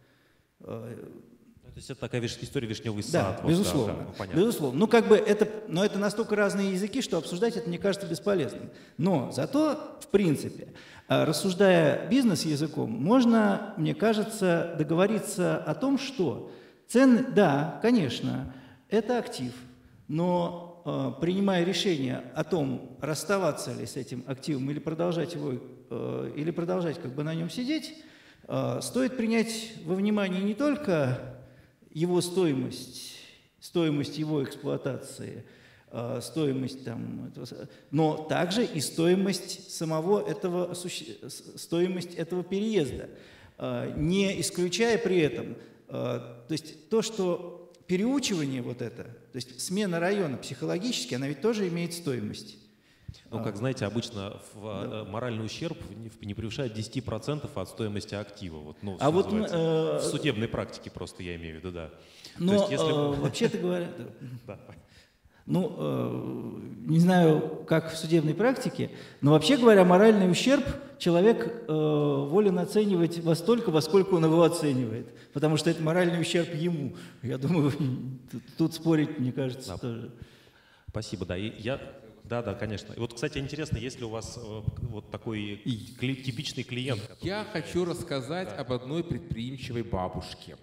То есть это такая история «Вишневый сад».
Да, вот, безусловно. Да, безусловно. Ну, как бы но это настолько разные языки, что обсуждать это, мне кажется, бесполезным. Но зато, в принципе, рассуждая бизнес-языком, можно, мне кажется, договориться о том, что цены, да, конечно, это актив, но принимая решение о том, расставаться ли с этим активом или продолжать его, или продолжать как бы на нем сидеть, стоит принять во внимание не только его стоимость его эксплуатации, стоимость там, но также и стоимость стоимость этого переезда, не исключая при этом, то есть то, что переучивание вот это, то есть смена района психологически, она ведь тоже имеет стоимость.
Ну, как знаете, обычно моральный ущерб не превышает 10% от стоимости актива. Вот, ну, в судебной практике просто я имею в виду, да.
Но,
то есть, если...
вообще-то говоря...
Да.
Ну, не знаю, как в судебной практике, но вообще говоря, моральный ущерб человек волен оценивать во столько, во сколько он его оценивает. Потому что это моральный ущерб ему. Я думаю, тут спорить, мне кажется, тоже.
Спасибо, да. Да, конечно. И вот, кстати, интересно, есть ли у вас вот такой типичный клиент? Который...
Я хочу рассказать об одной предприимчивой бабушке.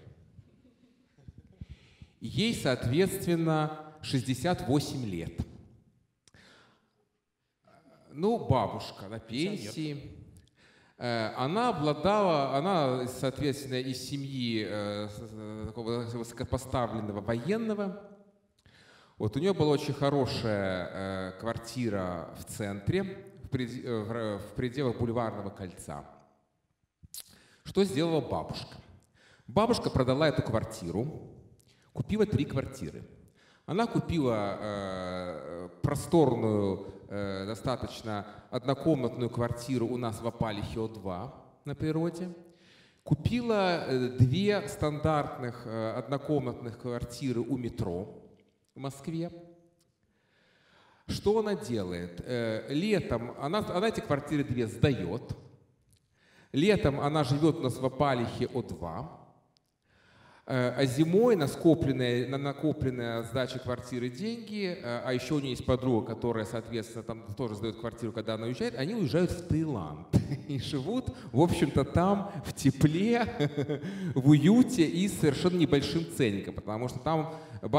Ей, соответственно, 68 лет. Ну, бабушка на пенсии. Она, соответственно, из семьи такого высокопоставленного военного. Вот у нее была очень хорошая квартира в центре, в пределах Бульварного кольца. Что сделала бабушка? Бабушка продала эту квартиру, купила 3 квартиры. Она купила просторную, достаточно однокомнатную квартиру у нас в Апалихе 2 на природе. Купила 2 стандартных однокомнатных квартиры у метро в Москве. Что она делает? Летом она эти квартиры 2 сдает. Летом она живет у нас в Апалихе 2. А зимой на накопленные сдачи квартиры деньги, а еще у нее есть подруга, которая, соответственно, там тоже сдает квартиру, когда она уезжает, они уезжают в Таиланд и живут, в общем-то, там в тепле, в уюте и с совершенно небольшим ценником, потому что там,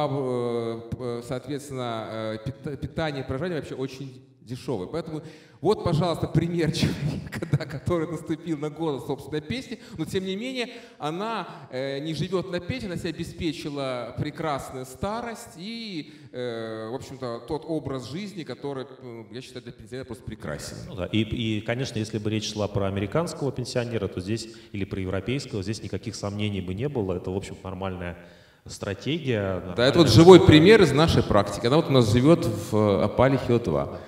соответственно, питание и проживание вообще очень дешевое. Поэтому вот, пожалуйста, пример человека, да, который наступил на голос собственной песни, но тем не менее она не живет на пенсии, она себе обеспечила прекрасную старость и, в общем-то, тот образ жизни, который, я считаю, для пенсионера просто прекрасен.
Ну, да. И, конечно, если бы речь шла про американского пенсионера, то здесь, или про европейского, здесь никаких сомнений бы не было. Это, в общем, нормальная стратегия.
Да, это вот живой пример из нашей практики. Она вот у нас живет в Апалихе 2.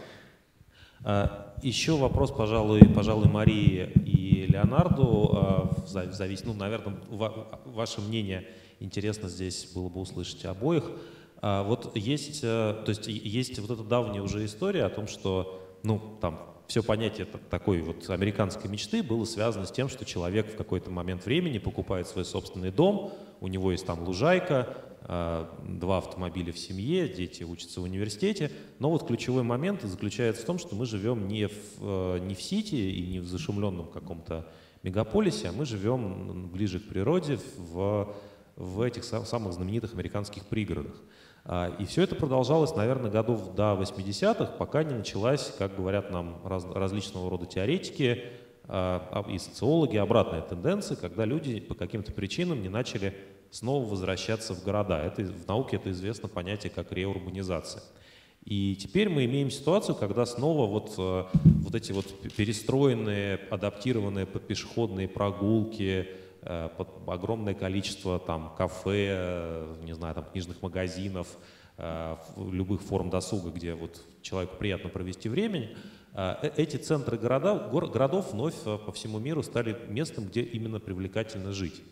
Еще вопрос, пожалуй, Марии и Леонарду. Ну, наверное, ваше мнение интересно здесь было бы услышать обоих. Вот есть вот эта давняя уже история о том, что, ну, там, все понятие такой вот американской мечты было связано с тем, что человек в какой-то момент времени покупает свой собственный дом, у него есть там лужайка, 2 автомобиля в семье, дети учатся в университете. Но вот ключевой момент заключается в том, что мы живем не в Сити и не в зашумленном каком-то мегаполисе, а мы живем ближе к природе, в этих самых знаменитых американских пригородах. И все это продолжалось, наверное, годов до 80-х, пока не началась, как говорят нам различного рода теоретики и социологи, обратная тенденция, когда люди по каким-то причинам не начали снова возвращаться в города. В науке это известно понятие как реурбанизация. И теперь мы имеем ситуацию, когда снова вот эти вот перестроенные, адаптированные под пешеходные прогулки, под огромное количество там кафе, не знаю, там книжных магазинов, любых форм досуга, где вот человеку приятно провести время, эти центры городов вновь по всему миру стали местом, где именно привлекательно жить.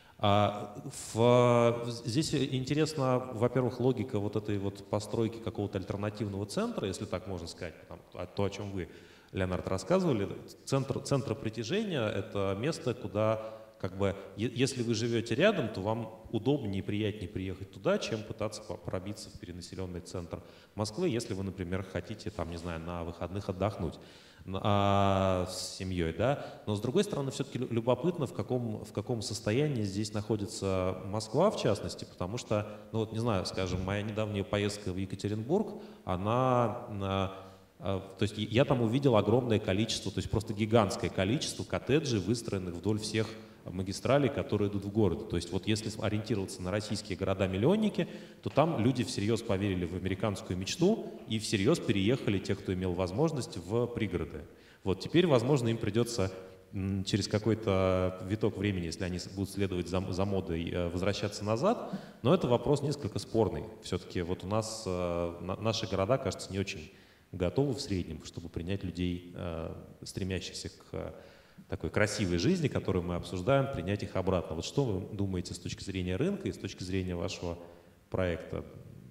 Здесь интересна, во-первых, логика вот этой вот постройки какого-то альтернативного центра, если так можно сказать, то, о чем вы, Леонард, рассказывали. Центр притяжения — это место, куда, как бы, если вы живете рядом, то вам удобнее и приятнее приехать туда, чем пытаться пробиться в перенаселенный центр Москвы, если вы, например, хотите, там, не знаю, на выходных отдохнуть с семьей, да. Но с другой стороны, все-таки любопытно, в каком состоянии здесь находится Москва, в частности, потому что, ну вот, не знаю, скажем, моя недавняя поездка в Екатеринбург, то есть я там увидел огромное количество, то есть просто гигантское количество коттеджей, выстроенных вдоль всех магистралей, которые идут в город. То есть вот если ориентироваться на российские города-миллионники, то там люди всерьез поверили в американскую мечту и всерьез переехали, те, кто имел возможность, в пригороды. Вот теперь, возможно, им придется через какой-то виток времени, если они будут следовать за модой, возвращаться назад, но это вопрос несколько спорный. Все-таки вот у нас наши города, кажется, не очень готовы в среднем, чтобы принять людей, стремящихся к такой красивой жизни, которую мы обсуждаем, принять их обратно. Вот что вы думаете с точки зрения рынка и с точки зрения вашего проекта?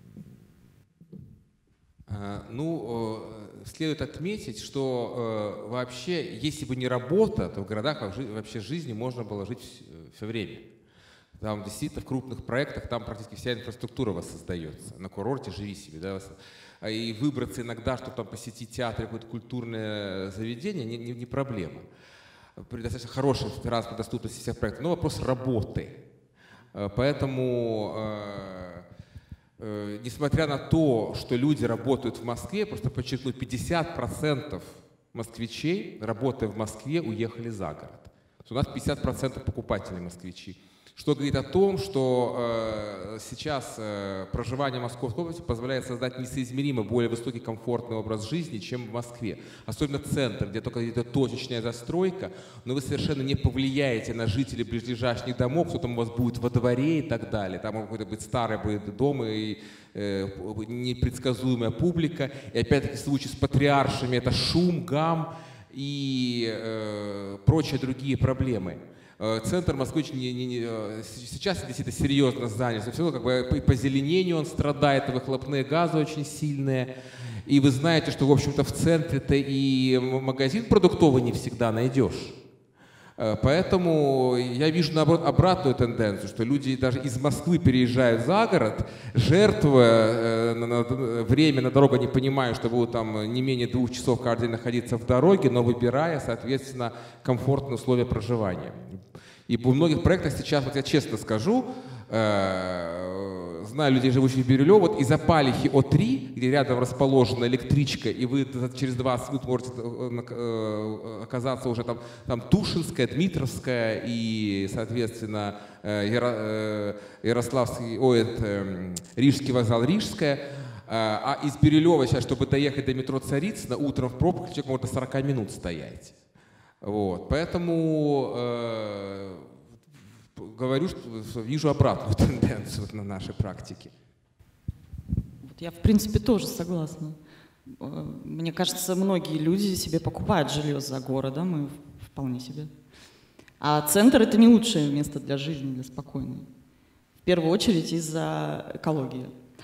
Ну, следует отметить, что вообще, если бы не работа, то в городах вообще жизни можно было жить все время. Там действительно в крупных проектах там практически вся инфраструктура воссоздается. На курорте живи себе, да, и выбраться иногда, чтобы там посетить театр, какое-то культурное заведение, не проблема. При достаточно хорошей транспортной доступности всех проектов. Но вопрос работы. Поэтому, несмотря на то, что люди работают в Москве, просто подчеркну, 50% москвичей, работая в Москве, уехали за город. У нас 50% покупателей москвичи. Что говорит о том, что сейчас проживание в Московской области позволяет создать несоизмеримо более высокий комфортный образ жизни, чем в Москве. Особенно центр, где только где-то точечная застройка, но вы совершенно не повлияете на жителей близлежащих домов, кто там у вас будет во дворе и так далее. Там какой-то будет старый будет дом и непредсказуемая публика. И опять-таки в случае с патриаршами это шум, гам и прочие другие проблемы. Центр Москвы сейчас действительно серьезно занят. Все равно как бы по позеленению он страдает, и выхлопные газы очень сильные. И вы знаете, что, в общем-то, в центре-то и магазин продуктовый не всегда найдешь. Поэтому я вижу, наоборот, обратную тенденцию, что люди даже из Москвы переезжают за город, жертвуя время на дорогу, не понимая, что будут там не менее 2 часов каждый день находиться в дороге, но выбирая, соответственно, комфортные условия проживания. И в многих проектах сейчас, вот я честно скажу, знаю людей, живущих в Бирюлево, вот из Апалихи О3, где рядом расположена электричка, и вы через 20 минут можете оказаться уже там Тушинская, Дмитровская и, соответственно, Рижский вокзал Рижская. А из Бирюлева сейчас, чтобы доехать до метро Царицына, утром в пробках человек может до 40 минут стоять. Вот. Поэтому говорю, что вижу обратную тенденцию на нашей практике.
Вот я, в принципе, тоже согласна. Мне кажется, многие люди себе покупают жилье за городом, и вполне себе. А центр — это не лучшее место для жизни, для спокойной. В первую очередь из-за экологии.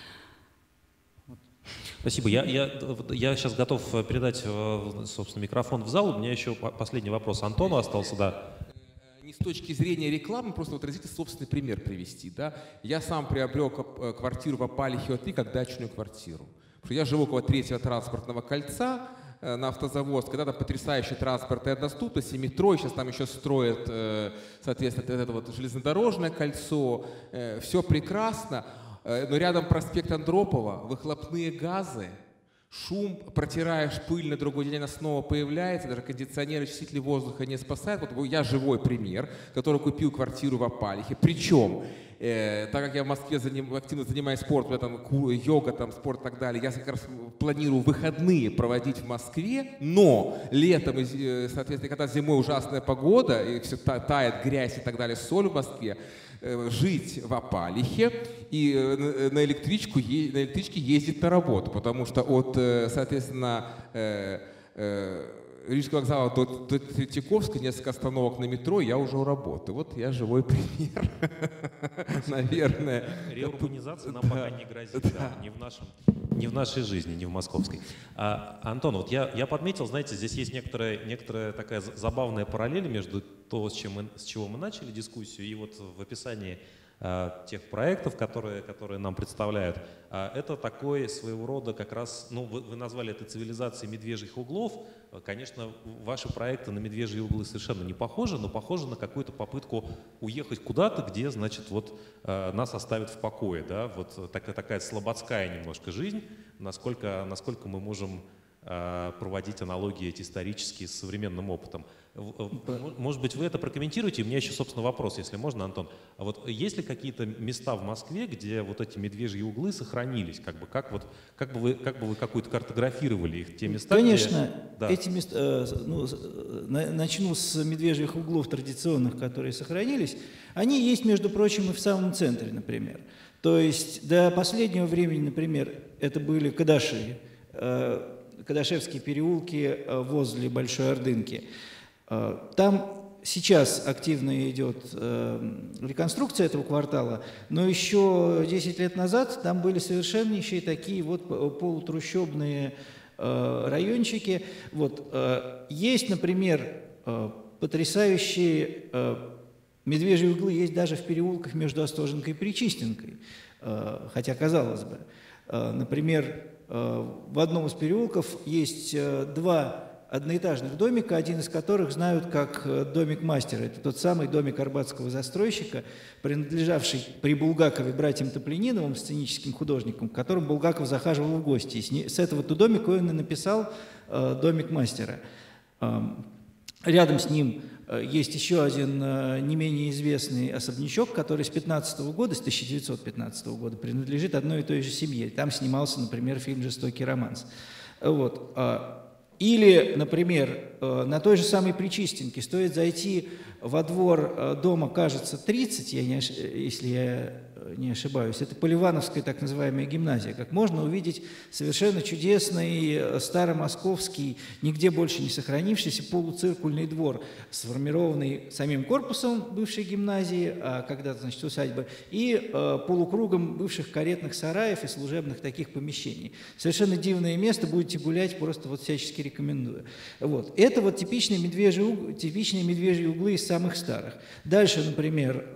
Спасибо. Я сейчас готов передать, собственно, микрофон в зал. У меня еще последний вопрос Антону остался, да.
Не с точки зрения рекламы, просто вот разрешите собственный пример привести. Да? Я сам приобрел квартиру в Апалихе О3 как дачную квартиру. Потому что я живу около 3-го транспортного кольца на Автозаводск, когда там потрясающая транспортная доступность, и метро, и сейчас там еще строят, соответственно, это вот железнодорожное кольцо. Все прекрасно. Но рядом проспект Андропова, выхлопные газы, шум, протираешь пыль, на другой день она снова появляется, даже кондиционеры, очистители воздуха не спасают. Вот я живой пример, который купил квартиру в Апалихе. Причем, так как я в Москве активно занимаюсь спортом, я там йога, там, спорт и так далее, я как раз планирую выходные проводить в Москве, но летом, соответственно, когда зимой ужасная погода, и все тает грязь и так далее, соль в Москве, жить в Апалихе и на электричке ездить на работу, потому что от, соответственно, Рижского вокзала до Третьяковска несколько остановок на метро, я уже у работы. Вот я живой пример, наверное.
Реурбанизация нам пока не грозит, ни в нашей жизни, ни в московской. Антон, вот я подметил, знаете, здесь есть некоторая такая забавная параллель между то, с чего мы начали дискуссию, и вот в описании тех проектов, которые нам представляют. Это такой своего рода как раз, ну, вы назвали это цивилизацией медвежьих углов. Конечно, ваши проекты на медвежьи углы совершенно не похожи, но похожи на какую-то попытку уехать куда-то, где, значит, вот нас оставят в покое, да, вот такая слободская немножко жизнь, насколько мы можем проводить аналогии эти исторические с современным опытом. Может быть, вы это прокомментируете? И у меня еще, собственно, вопрос, если можно, Антон. А вот есть ли какие-то места в Москве, где вот эти медвежьи углы сохранились? Как бы вы какую-то картографировали их, те места?
Конечно,
да.
Эти места, начну с медвежьих углов традиционных, которые сохранились. Они есть, между прочим, и в самом центре, например. То есть до последнего времени, например, это были кадаши. Кадашевские переулки возле Большой Ордынки. Там сейчас активно идет реконструкция этого квартала, но еще 10 лет назад там были совершеннейшие такие вот полутрущобные райончики. Вот. Есть, например, потрясающие медвежьи углы, есть даже в переулках между Остоженкой и Причистенкой, хотя казалось бы. Например, в одном из переулков есть 2 одноэтажных домика, один из которых знают как домик мастера. Это тот самый домик арбатского застройщика, принадлежавший при Булгакове братьям Топлениновым, сценическим художникам, к которым Булгаков захаживал в гости. И с этого-то домика он и написал «Домик мастера». Рядом с ним есть еще один не менее известный особнячок, который с 1915 года принадлежит одной и той же семье. Там снимался, например, фильм «Жестокий романс». Вот. Или, например, на той же самой Причистенке стоит зайти во двор дома, кажется, 30, если я не ошибаюсь, это Поливановская так называемая гимназия, как можно увидеть совершенно чудесный старомосковский, нигде больше не сохранившийся полуциркульный двор, сформированный самим корпусом бывшей гимназии, а когда-то, значит, усадьбы, и полукругом бывших каретных сараев и служебных таких помещений. Совершенно дивное место, будете гулять, просто вот всячески рекомендую. Вот. Это вот типичные медвежьи углы из самых старых. Дальше, например,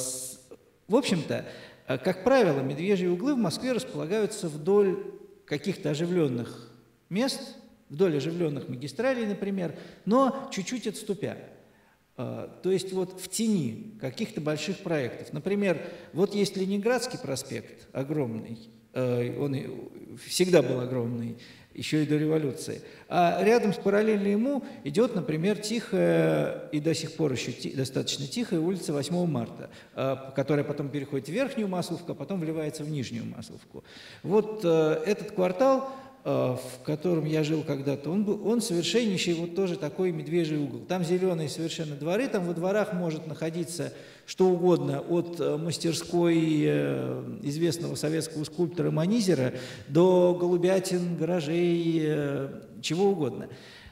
в общем-то, как правило, медвежьи углы в Москве располагаются вдоль каких-то оживленных мест, вдоль оживленных магистралей, например, но чуть-чуть отступя. То есть вот в тени каких-то больших проектов. Например, вот есть Ленинградский проспект, огромный, он всегда был огромный, еще и до революции. А рядом, параллельно ему, идет, например, тихая и до сих пор еще достаточно тихая улица 8 марта, которая потом переходит в Верхнюю Масловку, а потом вливается в Нижнюю Масловку. Вот этот квартал, в котором я жил когда-то, он совершеннейший, вот тоже такой медвежий угол. Там зеленые совершенно дворы, там во дворах может находиться что угодно, от мастерской известного советского скульптора Манизера до голубятин, гаражей, чего угодно.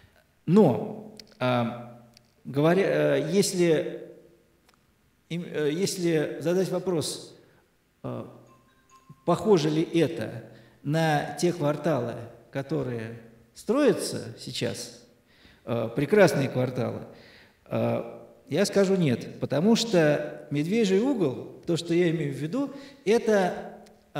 Но, если задать вопрос, похоже ли это на те кварталы, которые строятся сейчас, прекрасные кварталы, я скажу нет, потому что медвежий угол, то, что я имею в виду, это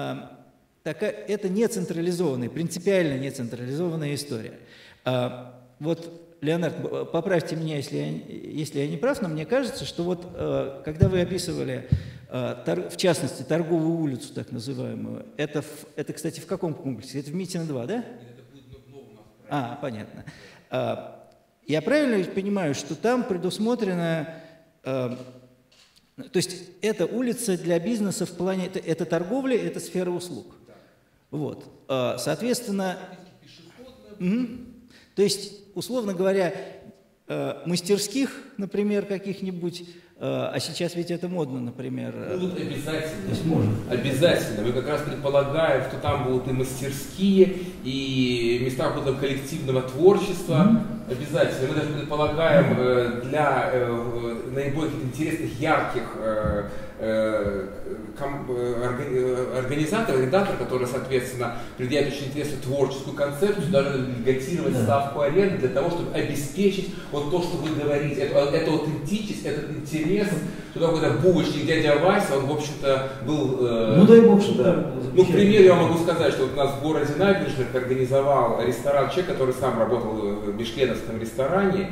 не централизованная, принципиально не централизованная история. Вот, Леонард, поправьте меня, если я не прав, но мне кажется, что вот когда вы описывали, в частности, торговую улицу, так называемую, это, кстати, в каком комплексе? Это в Митино-2, да? Понятно. Я правильно понимаю, что там предусмотрено, то есть это улица для бизнеса в плане, это торговля, это сфера услуг. Вот. Соответственно, то есть, условно говоря, мастерских, например, каких-нибудь, а сейчас ведь это модно, например.
Будут обязательно. Обязательно. Мы как раз предполагаем, что там будут и мастерские, и места какого-то коллективного творчества. Обязательно. Мы даже предполагаем для наиболее интересных, ярких организаторов, редакторов, которые, соответственно, предъявят очень интересную творческую концепцию, даже льготировать ставку аренды для того, чтобы обеспечить вот то, что вы говорите, эту аутентичность, этот интерес, что какой-то булочник дядя Вася, он, в общем-то, был...
ну, дай бог, что да.
Ну, к примеру, я могу сказать, что вот у нас в городе Набережных организовал ресторан человек, который сам работал в мишленовском ресторане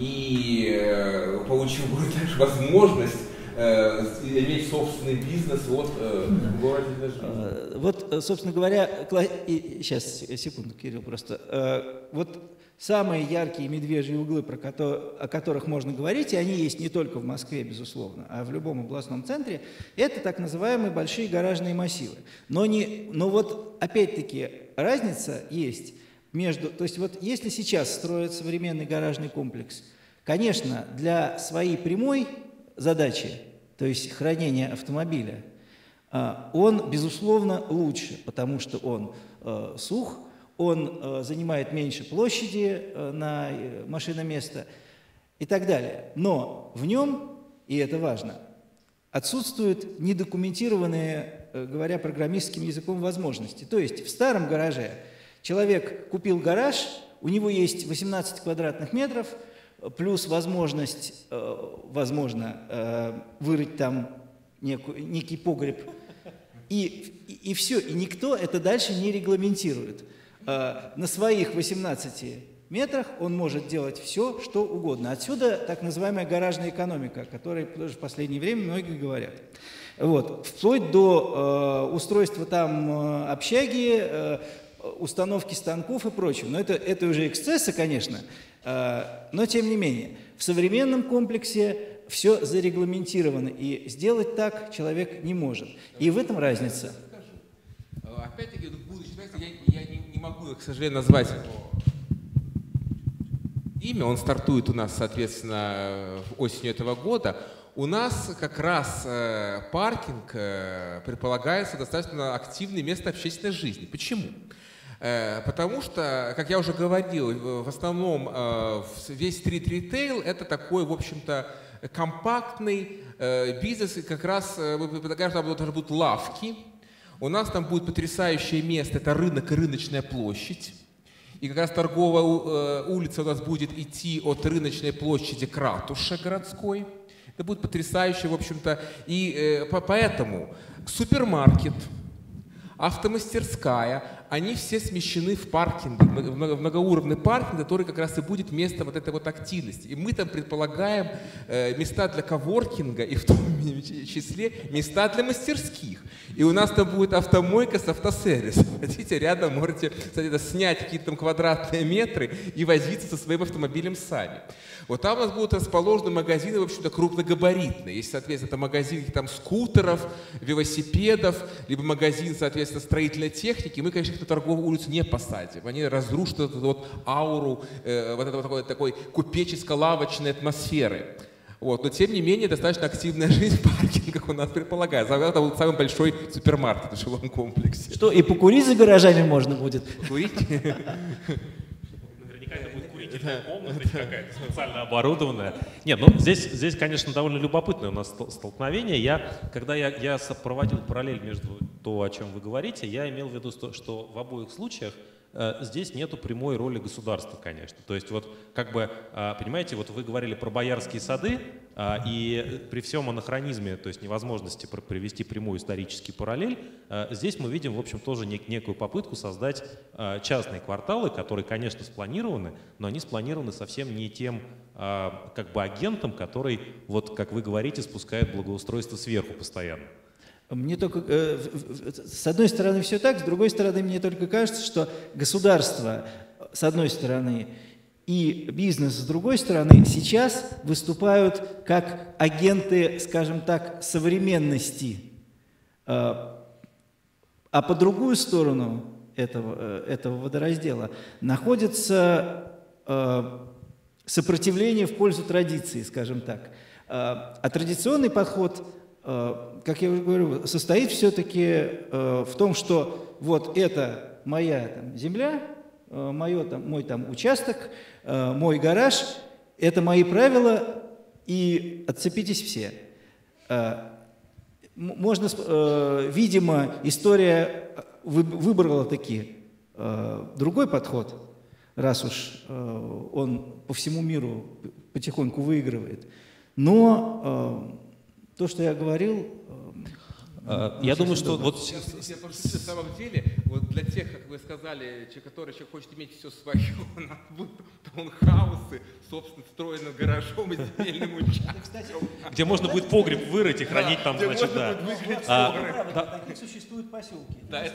и получил возможность иметь собственный бизнес в городе даже.
Вот, собственно говоря, сейчас, секунду, Кирилл, просто. Вот самые яркие медвежьи углы, о которых можно говорить, и они есть не только в Москве, безусловно, а в любом областном центре, это так называемые большие гаражные массивы. Но вот, опять-таки, разница есть между... То есть вот если сейчас строят современный гаражный комплекс, конечно, для своей прямой задачи, то есть хранения автомобиля, он, безусловно, лучше, потому что он сух, он занимает меньше площади на машиноместо и так далее. Но в нем, и это важно, отсутствуют недокументированные, говоря программистским языком, возможности. То есть в старом гараже человек купил гараж, у него есть 18 квадратных метров, плюс возможность, возможно, вырыть там некий погреб, и все, и никто это дальше не регламентирует. На своих 18 метрах он может делать все, что угодно. Отсюда так называемая гаражная экономика, о которой тоже в последнее время многие говорят. Вот. Вплоть до устройства там общаги, установки станков и прочего. Но это уже эксцессы, конечно, но тем не менее. В современном комплексе все зарегламентировано, и сделать так человек не может. И в этом разница.
Опять-таки, будущее, я не могу, к сожалению, назвать имя. Он стартует у нас, соответственно, осенью этого года. У нас как раз паркинг предполагается достаточно активное место общественной жизни. Почему? Потому что, как я уже говорил, в основном весь стрит-ритейл – это такой, в общем-то, компактный бизнес. И как раз мы предлагаем, что там будут лавки. У нас там будет потрясающее место – это рынок и рыночная площадь. И как раз торговая улица у нас будет идти от рыночной площади к ратуше городской. Это будет потрясающе, в общем-то. И поэтому супермаркет, автомастерская, они все смещены в паркинг, в многоуровневый паркинг, который как раз и будет место вот этой вот активности. И мы там предполагаем места для коворкинга и в том числе места для мастерских. И у нас там будет автомойка с автосервисом. Хотите, рядом можете, кстати, снять какие-то там квадратные метры и возиться со своим автомобилем сами. Вот там у нас будут расположены магазины, в общем-то, крупногабаритные. Есть, соответственно, это магазин там скутеров, велосипедов, либо магазин, соответственно, строительной техники. Мы, конечно, их на торговую улицу не посадим. Они разрушат эту вот ауру вот этой вот такой купеческо-лавочной атмосферы. Вот. Но, тем не менее, достаточно активная жизнь в паркингах у нас предполагается. Это вот самый большой супермаркет в жилом комплексе.
Что, и покурить за гаражами можно будет?
Курить?
Это будет курительная комната какая-то специально оборудованная. Нет, ну здесь, конечно, довольно любопытное у нас столкновение. Когда я проводил параллель между то, о чем вы говорите, я имел в виду, что в обоих случаях здесь нету прямой роли государства, конечно. То есть вот как бы, понимаете, вот вы говорили про Боярские сады, и при всем анахронизме, то есть невозможности привести прямую исторический параллель, здесь мы видим, в общем, тоже некую попытку создать частные кварталы, которые, конечно, спланированы, но они спланированы совсем не тем как бы агентом, который, вот как вы говорите, спускает благоустройство сверху постоянно.
Мне только, с одной стороны, все так, с другой стороны, мне только кажется, что государство, с одной стороны, и бизнес, с другой стороны, сейчас выступают как агенты, скажем так, современности. А по другую сторону этого водораздела находится сопротивление в пользу традиции, скажем так. А традиционный подход, как я уже говорю, состоит все-таки в том, что вот это моя земля, мой там участок, мой гараж, это мои правила, и отцепитесь все. Можно, видимо, история выбрала таки другой подход, раз уж он по всему миру потихоньку выигрывает. Но то, что я говорил...
Я думаю, что вот...
На самом деле, вот для тех, как вы сказали, который человек хочет иметь все свое, нам будут таунхаусы, собственно, встроенным гаражом и земельным участком.
Где можно будет погреб вырыть и хранить там, значит, да.
Таких существуют поселки.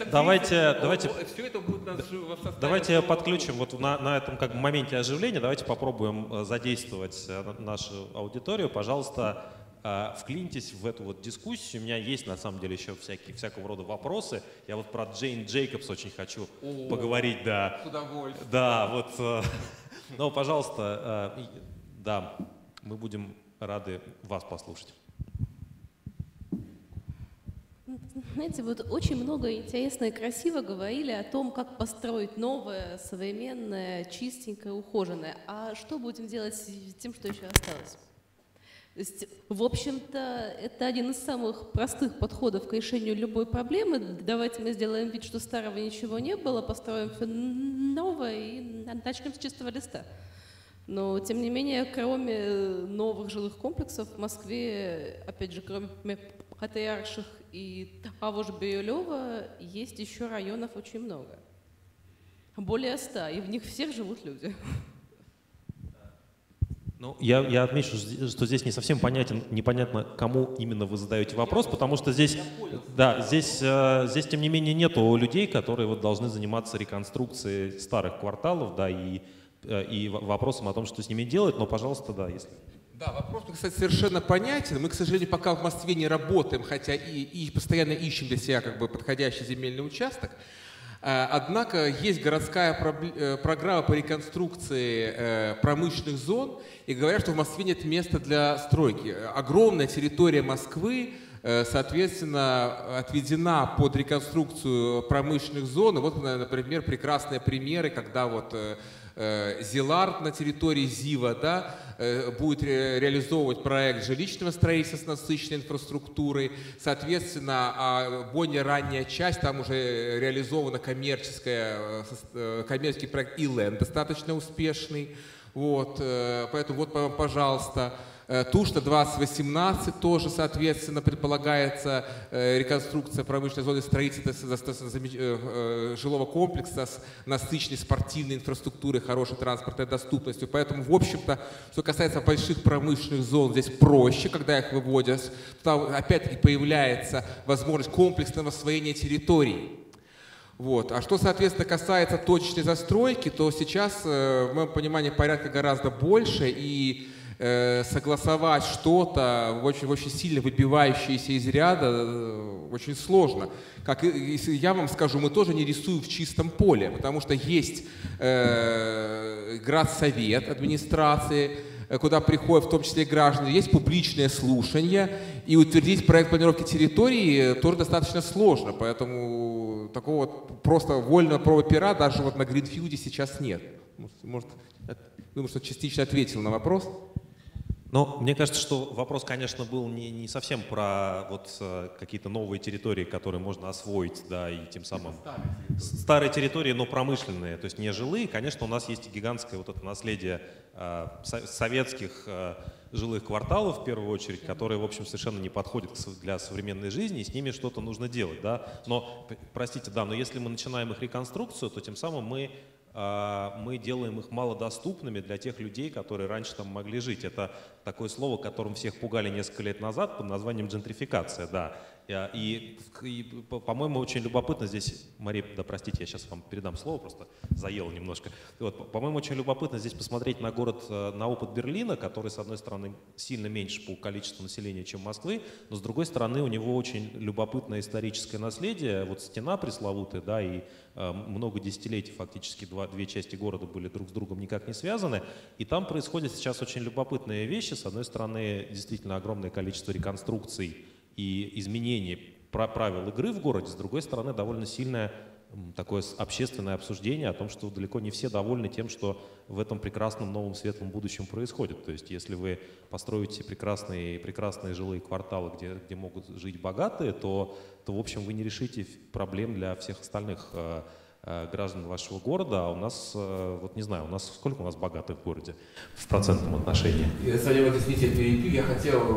Давайте подключим вот на этом как бы моменте оживления, давайте попробуем задействовать нашу аудиторию. Пожалуйста, вклинитесь в эту вот дискуссию. У меня есть, на самом деле, еще всякого рода вопросы. Я вот про Джейн Джейкобс очень хочу поговорить. Да.
С удовольствием.
Да, вот. Ну, пожалуйста, да, мы будем рады вас послушать.
Знаете, вот очень много интересно и красиво говорили о том, как построить новое, современное, чистенькое, ухоженное. А что будем делать с тем, что еще осталось? То есть, в общем-то, это один из самых простых подходов к решению любой проблемы. Давайте мы сделаем вид, что старого ничего не было, построим все новое и начнем с чистого листа. Но, тем не менее, кроме новых жилых комплексов в Москве, опять же, кроме Патриарших и того же Бирюлева, есть еще районов очень много. Более 100, и в них всех живут люди.
Ну, я отмечу, что здесь не совсем непонятно, кому именно вы задаете вопрос, потому что здесь, да, здесь, тем не менее, нету людей, которые вот должны заниматься реконструкцией старых кварталов, да, и вопросом о том, что с ними делать, но, пожалуйста, да, если...
Да, вопрос, кстати, совершенно понятен. Мы, к сожалению, пока в Москве не работаем, хотя и постоянно ищем для себя как бы подходящий земельный участок. Однако есть городская программа по реконструкции промышленных зон, и говорят, что в Москве нет места для стройки. Огромная территория Москвы, соответственно, отведена под реконструкцию промышленных зон. И вот, например, прекрасные примеры, когда вот Зилард на территории Зива, да, будет реализовывать проект жилищного строительства с насыщенной инфраструктурой. Соответственно, более ранняя часть, там уже реализована коммерческий проект ИЛЭН, достаточно успешный. Вот, поэтому вот, пожалуйста. Тушта 2018 тоже, соответственно, предполагается реконструкция промышленной зоны строительства жилого комплекса с насыщенной спортивной инфраструктурой, хорошей транспортной доступностью. Поэтому, в общем-то, что касается больших промышленных зон, здесь проще, когда их выводят. Там опять-таки появляется возможность комплексного освоения территорий. Вот. А что, соответственно, касается точечной застройки, то сейчас, в моем понимании, порядка гораздо больше, и согласовать что-то очень сильно выбивающееся из ряда очень сложно. Как если я вам скажу, мы тоже не рисуем в чистом поле, потому что есть градсовет администрации, куда приходят в том числе и граждане, есть публичное слушание, и утвердить проект планировки территории тоже достаточно сложно, поэтому такого просто вольного права пера даже вот на Гринфилде сейчас нет. Может, думаю, что частично ответил на вопрос.
Но мне кажется, что вопрос, конечно, был не совсем про вот какие-то новые территории, которые можно освоить, да, и тем самым старые территории, но промышленные, то есть не жилые. Конечно, у нас есть гигантское вот это наследие советских жилых кварталов, в первую очередь, которые, в общем, совершенно не подходят для современной жизни, и с ними что-то нужно делать, да. Но, простите, да, но если мы начинаем их реконструкцию, то тем самым мы делаем их малодоступными для тех людей, которые раньше там могли жить. Это такое слово, которым всех пугали несколько лет назад под названием джентрификация, да. И по-моему, очень любопытно здесь, Мария, да, простите, я сейчас вам передам слово, просто заел немножко. Вот, по-моему, очень любопытно здесь посмотреть на город, на опыт Берлина, который, с одной стороны, сильно меньше по количеству населения, чем Москвы, но, с другой стороны, у него очень любопытное историческое наследие. Вот стена пресловутая, да, и много десятилетий фактически две части города были друг с другом никак не связаны. И там происходят сейчас очень любопытные вещи. С одной стороны, действительно огромное количество реконструкций и изменений правил игры в городе, с другой стороны, довольно сильное такое общественное обсуждение о том, что далеко не все довольны тем, что в этом прекрасном новом светлом будущем происходит. То есть если вы построите прекрасные жилые кварталы, где могут жить богатые, то в общем вы не решите проблем для всех остальных граждан вашего города. А у нас, вот не знаю, сколько у нас богатых в городе в процентном отношении?
Извините, перебью. Я хотел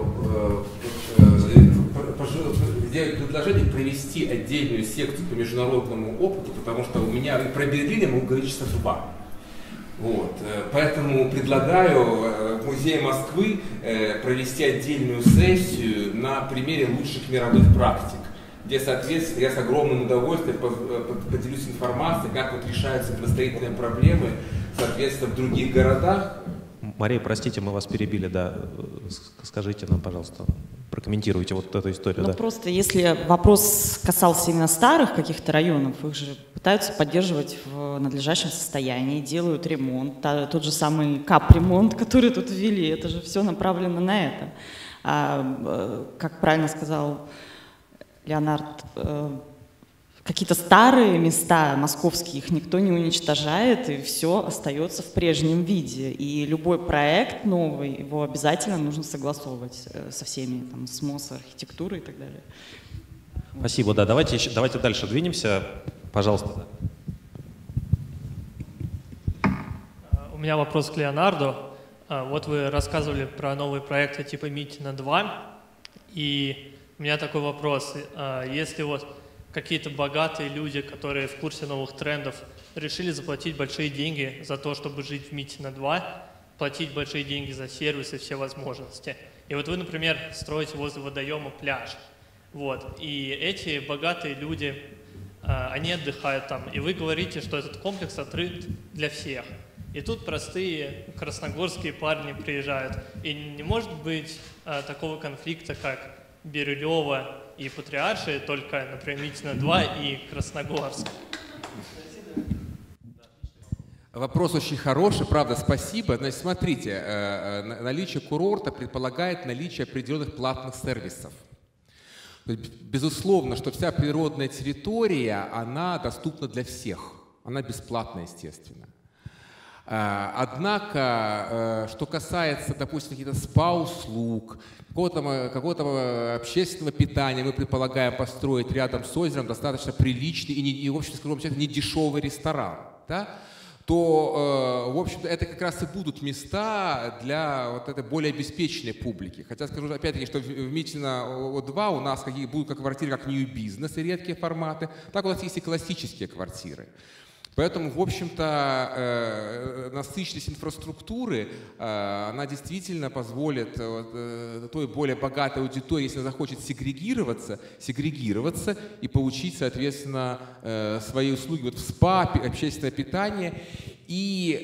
сделать предложение провести отдельную секцию по международному опыту, потому что у меня про Берлин я могу говорить часа 2. Вот. Поэтому предлагаю в Музее Москвы провести отдельную сессию на примере лучших мировых практик, где, соответственно, я с огромным удовольствием поделюсь информацией, как вот решаются градостроительные проблемы, соответственно, в других городах.
Мария, простите, мы вас перебили, да. Скажите нам, пожалуйста, прокомментируйте вот эту историю.
Ну,
да.
Просто если вопрос касался именно старых каких-то районов, их же пытаются поддерживать в надлежащем состоянии, делают ремонт. Тот же самый капремонт, который тут ввели, это же все направлено на это. Как правильно сказал Леонард, какие-то старые места московские, их никто не уничтожает, и все остается в прежнем виде. И любой проект новый, его обязательно нужно согласовывать со всеми, там, с МОС, архитектурой и так далее.
Спасибо, да. Давайте дальше двинемся. Пожалуйста.
У меня вопрос к Леонарду. Вот вы рассказывали про новые проекты типа Митина 2, и у меня такой вопрос. Если вот какие-то богатые люди, которые в курсе новых трендов, решили заплатить большие деньги за то, чтобы жить в Митина 2, платить большие деньги за сервисы, все возможности. И вот вы, например, строите возле водоема пляж. Вот. И эти богатые люди, они отдыхают там. И вы говорите, что этот комплекс открыт для всех. И тут простые красногорские парни приезжают. И не может быть такого конфликта, как Бирюлево и Патриаршие, только, например, Митина 2 и Красногорск.
Вопрос очень хороший, правда, спасибо. Значит, смотрите, наличие курорта предполагает наличие определенных платных сервисов. Безусловно, что вся природная территория, она доступна для всех. Она бесплатна, естественно. Однако, что касается, допустим, каких-то спа-услуг, какого-то общественного питания, мы предполагаем построить рядом с озером достаточно приличный и в общем, скажем честно, не дешевый ресторан, да? То, в общем-то, это как раз и будут места для вот этой более обеспеченной публики. Хотя скажу, опять-таки, что в Митина 2 у нас будут как квартиры, как New Business и редкие форматы, так у нас есть и классические квартиры. Поэтому, в общем-то, насыщенность инфраструктуры, она действительно позволит той более богатой аудитории, если она захочет сегрегироваться и получить, соответственно, свои услуги вот в СПА, общественное питание. И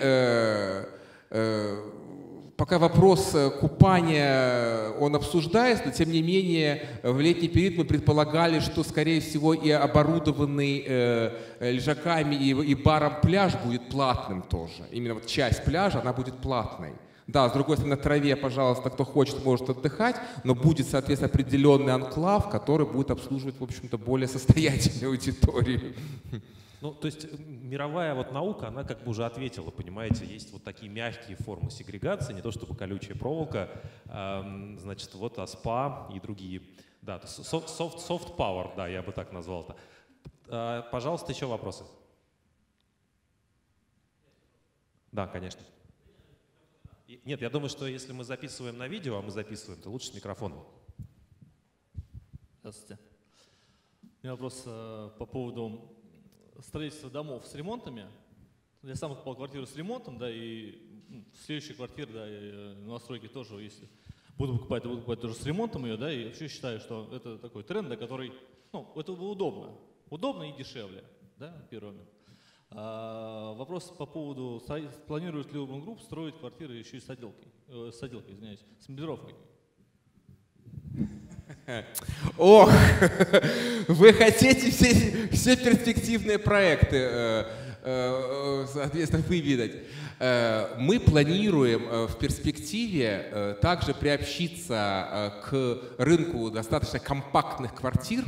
пока вопрос купания, он обсуждается, но тем не менее в летний период мы предполагали, что, скорее всего, и оборудованный лежаками и баром пляж будет платным тоже. Именно вот часть пляжа, она будет платной. Да, с другой стороны, на траве, пожалуйста, кто хочет, может отдыхать, но будет, соответственно, определенный анклав, который будет обслуживать, в общем-то, более состоятельную аудиторию.
Ну, то есть мировая вот наука, она как бы уже ответила, понимаете, есть вот такие мягкие формы сегрегации, не то чтобы колючая проволока, значит, вот СПА и другие. Да, soft power, да, я бы так назвал-то. Пожалуйста, еще вопросы? Да, конечно. Нет, я думаю, что если мы записываем на видео, а мы записываем, то лучше с микрофоном.
Здравствуйте. У меня вопрос по поводу строительства домов с ремонтами. Я сам покупал квартиру с ремонтом, да, и следующая квартира, да, и новостройки тоже, если буду покупать, то буду покупать тоже с ремонтом ее, да, и вообще считаю, что это такой тренд, да, который, ну, это удобно и дешевле, да, первый момент. Вопрос по поводу, планирует ли Urban Group строить квартиры еще и с отделкой, с меблировкой?
Ох, вы хотите все перспективные проекты, соответственно, выведать. Мы планируем в перспективе также приобщиться к рынку достаточно компактных квартир,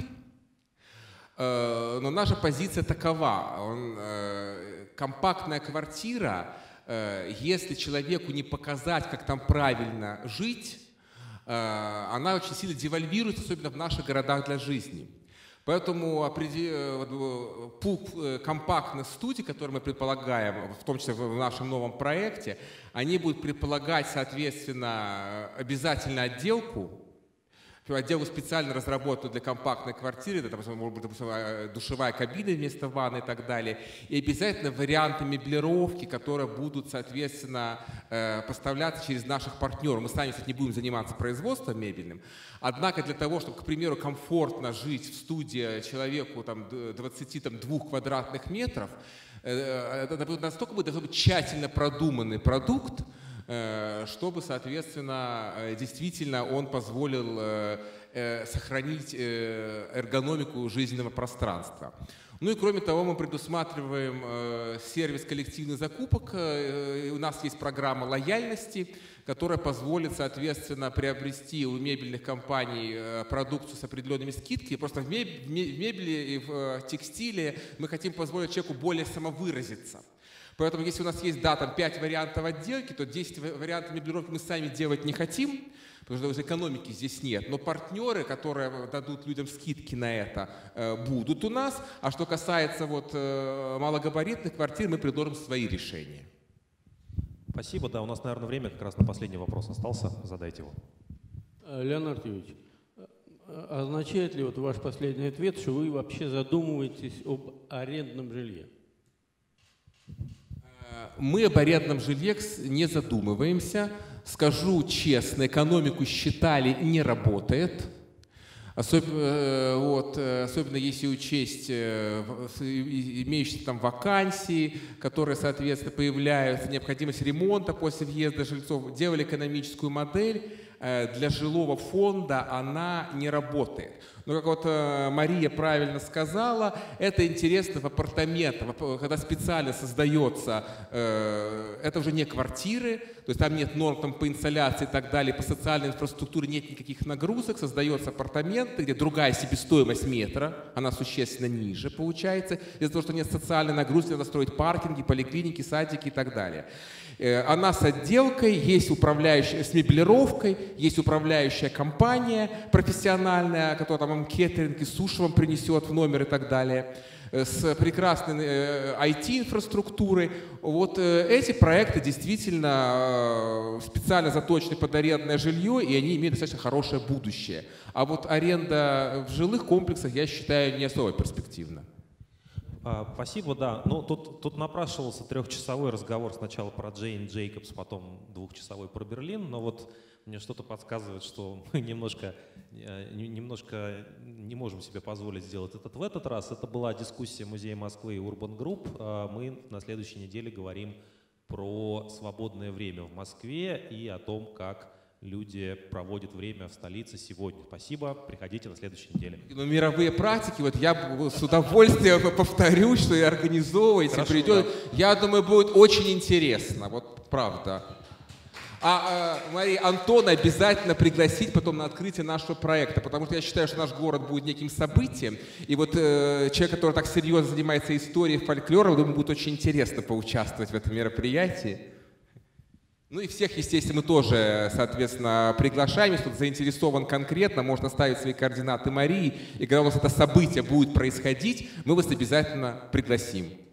но наша позиция такова. Компактная квартира, если человеку не показать, как там правильно жить, она очень сильно девальвируется, особенно в наших городах для жизни. Поэтому пул компактных студий, которые мы предполагаем, в том числе в нашем новом проекте, они будут предполагать, соответственно, обязательно отделку специально разработанную для компактной квартиры, это, может быть, допустим, душевая кабина вместо ванны и так далее, и обязательно варианты меблировки, которые будут, соответственно, поставляться через наших партнеров. Мы сами, кстати, не будем заниматься производством мебельным, однако для того, чтобы, к примеру, комфортно жить в студии человеку там, 22 квадратных метров, это настолько должен быть тщательно продуманный продукт, чтобы, соответственно, действительно он позволил сохранить эргономику жизненного пространства. Ну и кроме того, мы предусматриваем сервис коллективных закупок. У нас есть программа лояльности, которая позволит, соответственно, приобрести у мебельных компаний продукцию с определенными скидками. Просто в мебели и в текстиле мы хотим позволить человеку более самовыразиться. Поэтому если у нас есть, да, там 5 вариантов отделки, то 10 вариантов меблировки мы сами делать не хотим, потому что экономики здесь нет. Но партнеры, которые дадут людям скидки на это, будут у нас. А что касается вот малогабаритных квартир, мы предложим свои решения.
Спасибо. Да, у нас, наверное, время как раз на последний вопрос остался. Задайте его.
Леонард Юрьевич, означает ли вот ваш последний ответ, что вы вообще задумываетесь об арендном жилье?
Мы об арендном жилье не задумываемся. Скажу честно, экономику считали, не работает. Особенно если учесть имеющиеся там вакансии, которые, соответственно, появляются, необходимость ремонта после въезда жильцов. Делали экономическую модель. Для жилого фонда она не работает. Но, как вот Мария правильно сказала, это интересно в апартаментах, когда специально создается, это уже не квартиры, то есть там нет норм там, по инсоляции и так далее, по социальной инфраструктуре нет никаких нагрузок, создаются апартаменты, где другая себестоимость метра, она существенно ниже получается, из-за того, что нет социальной нагрузки, надо строить паркинги, поликлиники, садики и так далее. Она с отделкой, есть управляющая, с меблировкой, есть управляющая компания профессиональная, которая там вам кеттеринг и суши вам принесет в номер и так далее, с прекрасной IT-инфраструктурой. Вот эти проекты действительно специально заточены под арендное жилье, и они имеют достаточно хорошее будущее. А вот аренда в жилых комплексах, я считаю, не особо перспективна.
Спасибо, да. Ну, тут напрашивался 3-часовой разговор сначала про Джейн Джейкобс, потом 2-часовой про Берлин, но вот мне что-то подсказывает, что мы немножко не можем себе позволить сделать это в этот раз. Это была дискуссия Музея Москвы и Urban Group. Мы на следующей неделе говорим про свободное время в Москве и о том, как люди проводят время в столице сегодня. Спасибо, приходите на следующей неделе.
Но мировые практики, вот я с удовольствием повторю, что и организовываете, придет. Да. Я думаю, будет очень интересно, вот правда. Мария, Антона обязательно пригласить потом на открытие нашего проекта, потому что я считаю, что наш город будет неким событием, и вот человек, который так серьезно занимается историей, фольклором, думаю, будет очень интересно поучаствовать в этом мероприятии. Ну и всех, естественно, мы тоже, соответственно, приглашаем. Если кто-то заинтересован конкретно, можно оставить свои координаты Марии. И когда у нас это событие будет происходить, мы вас обязательно пригласим.